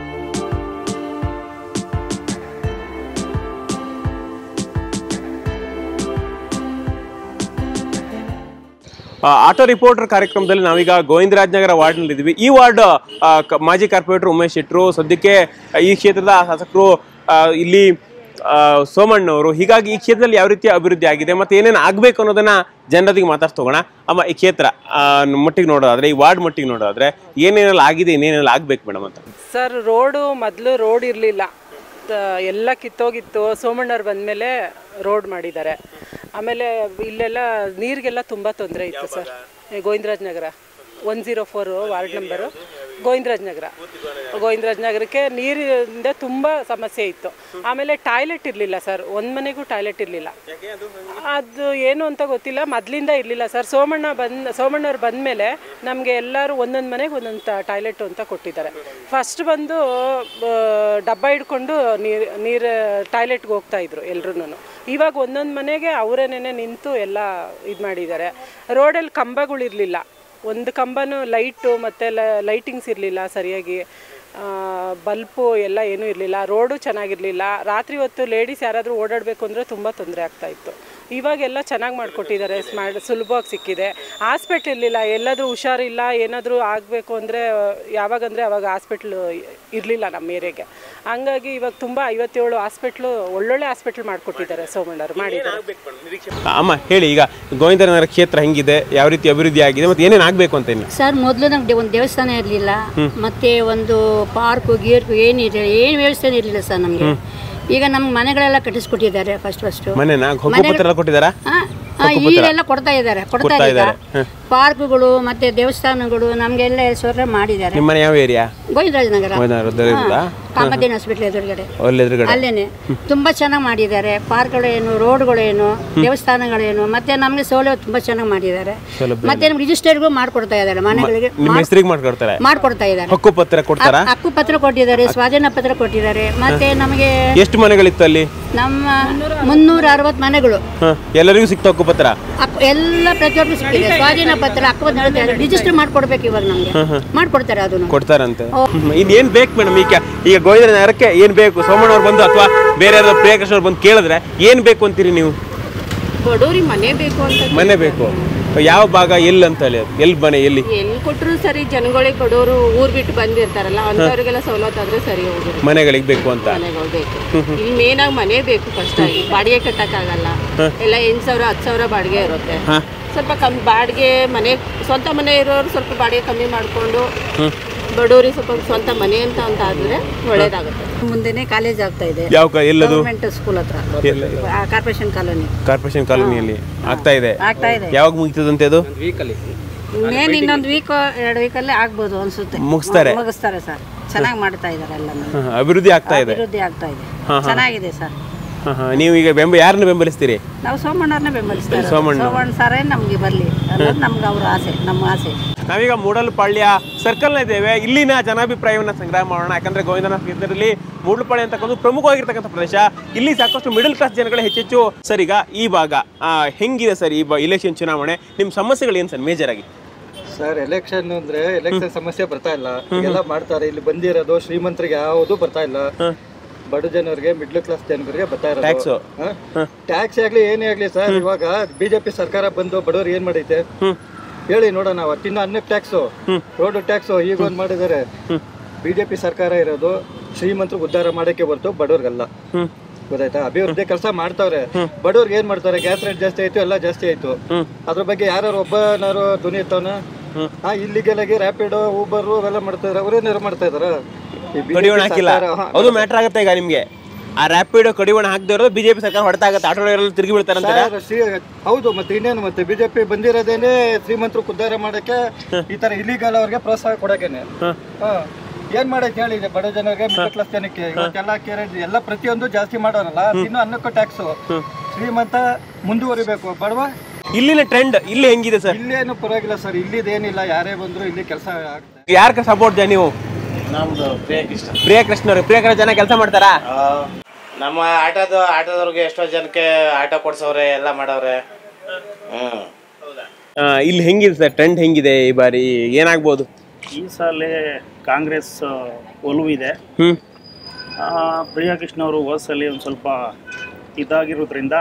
ಆಟೋ ರಿಪೋರ್ಟರ್ ಕಾರ್ಯಕ್ರಮದಲ್ಲಿ ನಾವೀಗ ಗೋವಿಂದರಾಜ್ ನಗರ ವಾರ್ಡ್ನಲ್ಲಿ ಇದ್ದೀವಿ. ಈ ವಾರ್ಡ್ ಮಾಜಿ ಕಾರ್ಪೊರೇಟರ್ ಉಮೇಶ್ ಶೆಟ್ಟರು, ಸದ್ಯಕ್ಕೆ ಈ ಕ್ಷೇತ್ರದ ಶಾಸಕರು ಇಲ್ಲಿ ಸೋಮಣ್ಣವರು. ಹೀಗಾಗಿ ಈ ಕ್ಷೇತ್ರದಲ್ಲಿ ಯಾವ ರೀತಿಯ ಅಭಿವೃದ್ಧಿ ಆಗಿದೆ ಮತ್ತೆ ಏನೇನು ಆಗ್ಬೇಕು ಅನ್ನೋದನ್ನ ಜನರೊಂದಿಗೆ ಮಾತಾಡ್ತೋಗೋಣ. ಅಮ್ಮ, ಈ ಕ್ಷೇತ್ರ ಮಟ್ಟಿಗೆ ನೋಡೋದಾದ್ರೆ, ಈ ವಾರ್ಡ್ ಮಟ್ಟಿಗೆ ನೋಡೋದಾದ್ರೆ ಏನೇನೆಲ್ಲ ಆಗಿದೆ, ಇನ್ನೇನೆಲ್ಲ ಆಗ್ಬೇಕು ಮೇಡಮ್ ಅಂತ? ಸರ್, ರೋಡು ಮೊದಲು ರೋಡ್ ಇರಲಿಲ್ಲ, ಎಲ್ಲ ಕಿತ್ತೋಗಿತ್ತು. ಸೋಮಣ್ಣವ್ರು ಬಂದಮೇಲೆ ರೋಡ್ ಮಾಡಿದ್ದಾರೆ. ಆಮೇಲೆ ಇಲ್ಲೆಲ್ಲ ನೀರಿಗೆಲ್ಲ ತುಂಬ ತೊಂದರೆ ಇತ್ತು sir. Govindaraj Nagar one zero four ward number, Govindaraj Nagar. Govindaraj ನಗರಕ್ಕೆ ನೀರಿಂದ ತುಂಬ ಸಮಸ್ಯೆ ಇತ್ತು. ಆಮೇಲೆ ಟಾಯ್ಲೆಟ್ ಇರಲಿಲ್ಲ ಸರ್, ಒಂದು ಮನೆಗೂ ಟಾಯ್ಲೆಟ್ ಇರಲಿಲ್ಲ. ಅದು ಏನು ಅಂತ ಗೊತ್ತಿಲ್ಲ, ಮೊದಲಿಂದ ಇರಲಿಲ್ಲ ಸರ್. ಸೋಮಣ್ಣ ಬಂದು ಸೋಮಣ್ಣವ್ರು ಬಂದಮೇಲೆ ನಮಗೆ ಎಲ್ಲರೂ ಒಂದೊಂದು ಮನೆಗೆ ಒಂದೊಂದು ಟಾಯ್ಲೆಟು ಅಂತ ಕೊಟ್ಟಿದ್ದಾರೆ. ಫಸ್ಟ್ ಬಂದು ಡಬ್ಬ ಹಿಡ್ಕೊಂಡು ನೀರು ನೀರು ಟಾಯ್ಲೆಟ್ಗೆ ಹೋಗ್ತಾಯಿದ್ರು ಎಲ್ರೂ. ಇವಾಗ ಒಂದೊಂದು ಮನೆಗೆ ಅವರೇನೇ ನಿಂತು ಎಲ್ಲ ಇದು ಮಾಡಿದ್ದಾರೆ. ರೋಡಲ್ಲಿ ಕಂಬಗಳಿರಲಿಲ್ಲ, ಒಂದು ಕಂಬನೂ ಲೈಟು ಮತ್ತು ಲೈಟಿಂಗ್ಸ್ ಇರಲಿಲ್ಲ ಸರಿಯಾಗಿ, ಬಲ್ಪು ಎಲ್ಲ ಏನೂ ಇರಲಿಲ್ಲ. ರೋಡು ಚೆನ್ನಾಗಿರಲಿಲ್ಲ. ರಾತ್ರಿ ಹೊತ್ತು ಲೇಡೀಸ್ ಯಾರಾದರೂ ಓಡಾಡಬೇಕು ಅಂದರೆ ತುಂಬ ತೊಂದರೆ ಆಗ್ತಾಯಿತ್ತು. ಇವಾಗೆಲ್ಲ ಚೆನ್ನಾಗಿ ಮಾಡಿಕೊಟ್ಟಿದ್ದಾರೆ, ಸ್ಮಾರ್ಟ್ ಸುಲಭವಾಗಿ ಸಿಕ್ಕಿದೆ. ಹಾಸ್ಪಿಟ್ಲ್ ಇರಲಿಲ್ಲ, ಎಲ್ಲಾದರೂ ಹುಷಾರಿಲ್ಲ ಏನಾದರೂ ಆಗಬೇಕು ಅಂದರೆ ಯಾವಾಗಂದರೆ ಅವಾಗ ಹಾಸ್ಪಿಟ್ಲು ಇರಲಿಲ್ಲ ನಮ್ಮ ಏರಿಯಾಗೆ. ಹಂಗಾಗಿ ಇವಾಗ ತುಂಬ ಐವತ್ತೇಳು ಹಾಸ್ಪಿಟ್ಲು ಒಳ್ಳೊಳ್ಳೆ ಹಾಸ್ಪಿಟ್ಲ್ ಮಾಡಿಕೊಟ್ಟಿದ್ದಾರೆ ಸೋಮಣ್ಣವ್ರು ಮಾಡಿದ್ದಾರೆ. ಅಮ್ಮ ಹೇಳಿ, ಈಗ ಗೋವಿಂದನಗರ ಕ್ಷೇತ್ರ ಹೆಂಗಿದೆ, ಯಾವ ರೀತಿ ಅಭಿವೃದ್ಧಿ ಆಗಿದೆ ಮತ್ತು ಏನೇನು ಆಗಬೇಕು ಅಂತ? ಸರ್, ಮೊದಲು ನಮ್ಗೆ ಒಂದು ದೇವಸ್ಥಾನ ಇರಲಿಲ್ಲ, ಮತ್ತೆ ಒಂದು ಪಾರ್ಕು ಗೀರ್ಕು ಏನಿದೆ, ಏನು ವ್ಯವಸ್ಥೆ ಇರಲಿಲ್ಲ ಸರ್ ನಮಗೆ. ಈಗ ನಮ್ಮ ಮನೆಗಳೆಲ್ಲ ಕಟ್ಟಿಸ್ಕೊಟ್ಟಿದ್ದಾರೆ. ಫಸ್ಟ್ ಫಸ್ಟ್ ಮನೆನ ಕೊಟ್ಟಿದ್ದಾರಾ? ಈಗೆಲ್ಲ ಕೊಡ್ತಾ ಇದ್ದಾರೆ ಕೊಡ್ತಾ ಇದ್ದಾರೆ ಪಾರ್ಕ್ಗಳು ಮತ್ತೆ ದೇವಸ್ಥಾನಗಳು ನಮ್ಗೆಲ್ಲ ಸೌಲಭ್ಯ ಮಾಡಿದ್ದಾರೆ. ನಿಮ್ಮ ಮನೆ ಯಾವ ಏರಿಯಾ? ಗೋವಿಂದರಾಜ ನಗರ, ಗೋವಿಂದರಾಜ ಕಾಮಧೇನು ಹಾಸ್ಪಿಟಲ್ ಎದುರುಗಡೆ ಎದುರುಗಡೆ ಅಲ್ಲೇನೆ ತುಂಬಾ ಚೆನ್ನಾಗಿ ಮಾಡಿದ್ದಾರೆ. ಪಾರ್ಕ್ಗಳೇನು, ರೋಡ್ಗಳೇನು, ದೇವಸ್ಥಾನಗಳೇನು, ಮತ್ತೆ ನಮ್ಗೆ ಸೌಲಭ್ಯ ತುಂಬಾ ಚೆನ್ನಾಗಿ ಮಾಡಿದ್ದಾರೆ. ಮತ್ತೆ ನಮ್ಗೆ ರಿಜಿಸ್ಟರ್ಗೂ ಮಾಡ್ಕೊಡ್ತಾ ಇದ್ದಾರೆ, ಮನೆಗಳಿಗೆ ನಿಮ್ಮ ಹೆಸರಿಗೆ ಮಾಡ್ಕೊಡ್ತಾರೆ ಮಾಡ್ಕೊಡ್ತಾ ಇದ್ದಾರೆ. ಹಕ್ಕು ಪತ್ರ ಕೊಡ್ತಾರಾ? ಹಕ್ಕು ಪತ್ರ ಕೊಟ್ಟಿದ್ದಾರೆ, ಸ್ವಾಧೀನ ಪತ್ರ ಕೊಟ್ಟಿದ್ದಾರೆ. ಮತ್ತೆ ನಮಗೆ ಎಷ್ಟು ಮನೆಗಳಿತ್ತು ಅಲ್ಲಿ? ನಮ್ಮ ಮುನ್ನೂರ ಅರವತ್ತು ಮನೆಗಳು. ಎಲ್ಲರಿಗೂ ಸಿಕ್ತ ಹಕ್ಕು ಪತ್ರ? ಎಲ್ಲ ಪ್ರತಿಯೊಬ್ಬರು ಸಿಕ್ಕಿದೆ. ಸ್ವಾಧೀನ ಪತ್ರ ಹಕ್ಕು ಹೇಳ್ತಾರೆ, ರಿಜಿಸ್ಟರ್ ಮಾಡ್ಕೊಡ್ಬೇಕು ಇವಾಗ ನಮ್ಗೆ ಮಾಡ್ಕೊಡ್ತಾರೆ, ಅದನ್ನು ಕೊಡ್ತಾರಂತೆ. ಇನ್ನೇನ್ ಬೇಕು ಮೇಡಮ್? ಈಗ ಈಗ ಗೋವಿಂದರಾಜ ನಗರಕ್ಕೆ ಏನ್ ಬೇಕು? ಸೋಮಣ್ಣ ಅವ್ರು ಬಂದು ಅಥವಾ ಬೇರೆ ಯಾರಾದ್ರೂ ಪ್ರಿಯಕೃಷ್ಣ ಅವ್ರು ಬಂದು ಕೇಳಿದ್ರೆ ಏನ್ ಬೇಕು ಅಂತೀರಿ ನೀವು? ಬಡವ್ರಿಗೆ ಮನೆ ಬೇಕು ಅಂತ. ಮನೆ ಬೇಕು. ಯಾವ ಭಾಗ, ಎಲ್ಲಿ ಅಂತ ಹೇಳಿ, ಎಲ್ಲಿ ಮನೆ ಎಲ್ಲಿ ಎಲ್ಲಿ ಕೊಟ್ಟರು ಸರಿ. ಜನಗಳಿಗೆ ಬಡವರು ಊರ್ ಬಿಟ್ಟು ಬಂದಿರ್ತಾರಲ್ಲ ಅಂತವ್ರಿಗೆಲ್ಲ ಸವಲತ್ತು ಆದ್ರೆ ಸರಿ ಹೋಗಿ ಮನೆಗಳಿಗೆ ಬೇಕು ಅಂತ. ಮನೆಗಳು ಬೇಕು. ಇಲ್ಲಿ ಮೇನ್ ಆಗಿ ಮನೆ ಬೇಕು ಫಸ್ಟ್ ಆಗಿ. ಬಾಡಿಗೆ ಕಟ್ಟಕ್ಕಾಗಲ್ಲ, ಎಲ್ಲ ಎಂಟು ಸಾವಿರ ಹತ್ತು ಸಾವಿರ ಬಾಡಿಗೆ ಇರುತ್ತೆ. ಸ್ವಲ್ಪ ಕಮ್ಮಿ ಬಾಡಿಗೆ ಮನೆ, ಸ್ವಂತ ಮನೆ ಇರೋರು ಸ್ವಲ್ಪ ಬಾಡಿಗೆ ಕಮ್ಮಿ ಮಾಡ್ಕೊಂಡು ಬಡವರಿಗೆ ಸ್ವಲ್ಪ ಸ್ವಂತ ಮನೆ ಅಂತ ಅಂತ ಆದ್ರೆ ಒಳ್ಳೇದಾಗುತ್ತೆ. ಮುಂದೆನೆ ಕಾಲೇಜ್ ಆಗ್ತಾ ಇದೆ. ಯಾವ ಎಲ್ಲದು? ಗವರ್ನಮೆಂಟ್ ಸ್ಕೂಲ್ ಹತ್ರ, ಕಾರ್ಪೊರೇಷನ್ ಕಾಲೋನಿ. ಕಾರ್ಪೊರೇಷನ್ ಕಾಲೋನಿಯಲ್ಲಿ ಆಗ್ತಾ ಇದೆ. ಆಗ್ತಾ ಇದೆ. ಯಾವಾಗ ಮುಗಿತದಂತೆ ಅದು? ಇನ್ನೇನು ಇನ್ನೊಂದು ವೀಕ್ ಎರಡು ವೀಕಲ್ಲೇ ಆಗ್ಬೋದು ಅನ್ಸುತ್ತೆ. ಮುಗಿಸ್ತಾರೆ ಮುಗಿಸ್ತಾರೆ ಸರ್. ಚೆನ್ನಾಗಿ ಮಾಡ್ತಾ ಇದ್ದಾರೆ ಎಲ್ಲ. ಅಭಿವೃದ್ಧಿ ಆಗ್ತಾ ಇದೆ. ಅಭಿವೃದ್ಧಿ ಆಗ್ತಾ ಇದೆ, ಚೆನ್ನಾಗಿದೆ ಸರ್. ನೀವು ಈಗ ಬೆಂಬ ಯಾರನ್ನ ಬೆಂಬಲಿಸ್ತೀರಿ? ನಾವು ಸೋಮಣ್ಣವ್ರನ್ನ ಬೆಂಬಲಿಸ್ತೀವಿ. ಸೋಮಣ್ಣ ಸಾರೇ ನಮ್ಗೆ ಬರ್ಲಿ ಅನ್ನೋದು ನಮ್ಗೆ ಅವ್ರ ಆಸೆ, ನಮ್ಮ ಆಸೆ. ನಾವೀಗ ಮೂಡಲಪಾಳ್ಯ ಸರ್ಕಲ್ನ ಇದ್ದೇವೆ. ಇಲ್ಲಿನ ಜನಾಭಿಪ್ರಾಯವನ್ನು ಸಂಗ್ರಹ ಮಾಡೋಣ. ಯಾಕಂದ್ರೆ ಗೋವಿಂದನಾಥ ಕ್ಷೇತ್ರದಲ್ಲಿ ಮೂಡಲಪಾಳ್ಯ ಅಂತಕ್ಕಂಥ ಪ್ರಮುಖವಾಗಿರ್ತಕ್ಕಂಥ ಪ್ರದೇಶ. ಇಲ್ಲಿ ಸಾಕಷ್ಟು ಮಿಡಲ್ ಕ್ಲಾಸ್ ಜನಗಳೇ ಹೆಚ್ಚೆಚ್ಚು. ಸರ್, ಈಗ ಈ ಭಾಗ ಹೆಂಗಿದೆ ಸರ್? ಈ ಇಲೆಕ್ಷನ್ ಚುನಾವಣೆ ನಿಮ್ಮ ಸಮಸ್ಯೆಗಳು ಏನು ಸರ್ ಮೇಜರ್ ಆಗಿ? ಸರ್, ಎಲೆಕ್ಷನ್ ಅಂದ್ರೆ ಎಲೆಕ್ಷನ್ ಸಮಸ್ಯೆ ಬರ್ತಾ ಇಲ್ಲ. ಎಲ್ಲ ಮಾಡ್ತಾರೆ. ಇಲ್ಲಿ ಬಂದಿರೋದು ಶ್ರೀಮಂತರಿಗೆ ಯಾವುದು ಬರ್ತಾ ಇಲ್ಲ. ಬಡ ಜನರಿಗೆ, ಮಿಡ್ಲ್ ಕ್ಲಾಸ್ ಜನರಿಗೆ ಬರ್ತಾ ಇರೋದು ಟ್ಯಾಕ್ಸ್ ಆಗ್ಲಿ ಏನೇ ಆಗ್ಲಿ ಸರ್. ಇವಾಗ ಬಿಜೆಪಿ ಸರ್ಕಾರ ಬಂದು ಬಡವ್ರಿಗೆ ಏನ್ ಮಾಡೈತೆ ಹೇಳಿ ನೋಡೋಣ. ನಾವು ತಿನ್ನೋ ಅನ್ನಕ್ಕೆ ಟ್ಯಾಕ್ಸು, ರೋಡ್ ಟ್ಯಾಕ್ಸು ಈಗ ಒಂದ್ ಮಾಡಿದ್ದಾರೆ. ಬಿಜೆಪಿ ಸರ್ಕಾರ ಇರೋದು ಶ್ರೀಮಂತರಿಗೆ ಉದ್ಧಾರ ಮಾಡಕ್ಕೆ ಹೊರತು ಬಡವ್ರಿಗಲ್ಲ. ಗೊತ್ತಾಯ್ತಾ? ಅಭಿವೃದ್ಧಿ ಕೆಲಸ ಮಾಡ್ತಾವ್ರೆ. ಬಡವ್ರಿಗೆ ಏನ್ ಮಾಡ್ತಾರೆ? ಗ್ಯಾಸ್ ರೇಟ್ ಜಾಸ್ತಿ ಆಯ್ತು, ಎಲ್ಲ ಜಾಸ್ತಿ ಆಯ್ತು. ಅದ್ರ ಬಗ್ಗೆ ಯಾರು ಒಬ್ಬನಾರು ಧ್ವನಿ ಇರ್ತವನ? ಹಾ, ಇಲ್ಲಿಗೆಲ್ಲಾಗಿ ರ್ಯಾಪಿಡ್, ಊಬರ್ ಅವೆಲ್ಲ ಮಾಡ್ತಾ ಇದಾರೆ. ಅವ್ರೇನಾರು ಮಾಡ್ತಾ ಇದಾರ? ಅದು ಮ್ಯಾಟರ್ ಆಗುತ್ತೆ. ಈಗ ನಿಮ್ಗೆ ಆ ರ್ಯಾಪಿಡ್ ಕಡಿವಾಣ ಹಾಕದೇ ಇರೋದು ಬಿಜೆಪಿ ಸರ್ಕಾರ ಹೊಡೆತ ಆಗುತ್ತೆ. ಆಟೋ ತಿರುಗಿ ಬೀಳ್ತಾರೆ. ಹೌದು, ಮತ್ತೆ ಇನ್ನೇನು? ಮತ್ತೆ ಬಿಜೆಪಿ ಬಂದಿರೋದೇನೆ ಶ್ರೀಮಂತರು ಉದ್ಧಾರ ಮಾಡಕ್ಕೆ, ಈ ತರ ಇಲಿಗಲ್ ಅವ್ರಿಗೆ ಪ್ರೋತ್ಸಾಹ ಕೊಡಕೇನೆ. ಏನ್ ಮಾಡಕ್ ಹೇಳಿ ಬಡ ಜನರಿಗೆ, ಮಿಡಲ್ ಕ್ಲಾಸ್ ಜನಕ್ಕೆ. ಇವತ್ತೆಲ್ಲ ಕೇರೆ ಎಲ್ಲ ಪ್ರತಿಯೊಂದು ಜಾಸ್ತಿ ಮಾಡೋರಲ್ಲ. ಇನ್ನು ಅನ್ನಕ್ಕೂ ಟ್ಯಾಕ್ಸು. ಶ್ರೀಮಂತ ಮುಂದುವರಿಬೇಕು, ಬಡವ. ಇಲ್ಲಿನ ಟ್ರೆಂಡ್ ಇಲ್ಲಿ ಹೆಂಗಿದೆ ಸರ್? ಇಲ್ಲೇನು ಪರವಾಗಿಲ್ಲ ಸರ್. ಇಲ್ಲಿದೇನಿಲ್ಲ, ಯಾರೇ ಬಂದ್ರು ಇಲ್ಲಿ ಕೆಲಸ ಆಗ್ತದೆ. ಯಾರ್ಗ ಸಪೋರ್ಟ್ ಜನ ನೀವು? ನಮ್ದು ಪ್ರಿಯಕೃಷ್ಣ. ಪ್ರಿಯಕೃಷ್ಣ ಅವರು ಪ್ರಿಯಕೃಷ್ಣ ಜನ ಕೆಲಸ ಮಾಡ್ತಾರಾ? ನಮ್ಮ ಆಟೋದ ಆಟೋದವ್ರಿಗೆ ಎಷ್ಟೋ ಜನಕ್ಕೆ ಆಟೋ ಕೊಡ್ಸವ್ರೆ, ಎಲ್ಲ ಮಾಡವ್ರೆ. ಹ್ಮ್. ಇಲ್ಲಿ ಹೆಂಗಿದೆ ಸರ್ ಟ್ರೆಂಡ್? ಹೆಂಗಿದೆ ಈ ಬಾರಿ? ಏನಾಗ್ಬೋದು? ಈ ಸಲ ಕಾಂಗ್ರೆಸ್ ಒಲವಿದೆ. ಹ್ಮ್. ಪ್ರಿಯಕೃಷ್ಣ ಅವರು ಹೋದ ಸಲ ಒಂದು ಸ್ವಲ್ಪ ಇದಾಗಿರೋದ್ರಿಂದ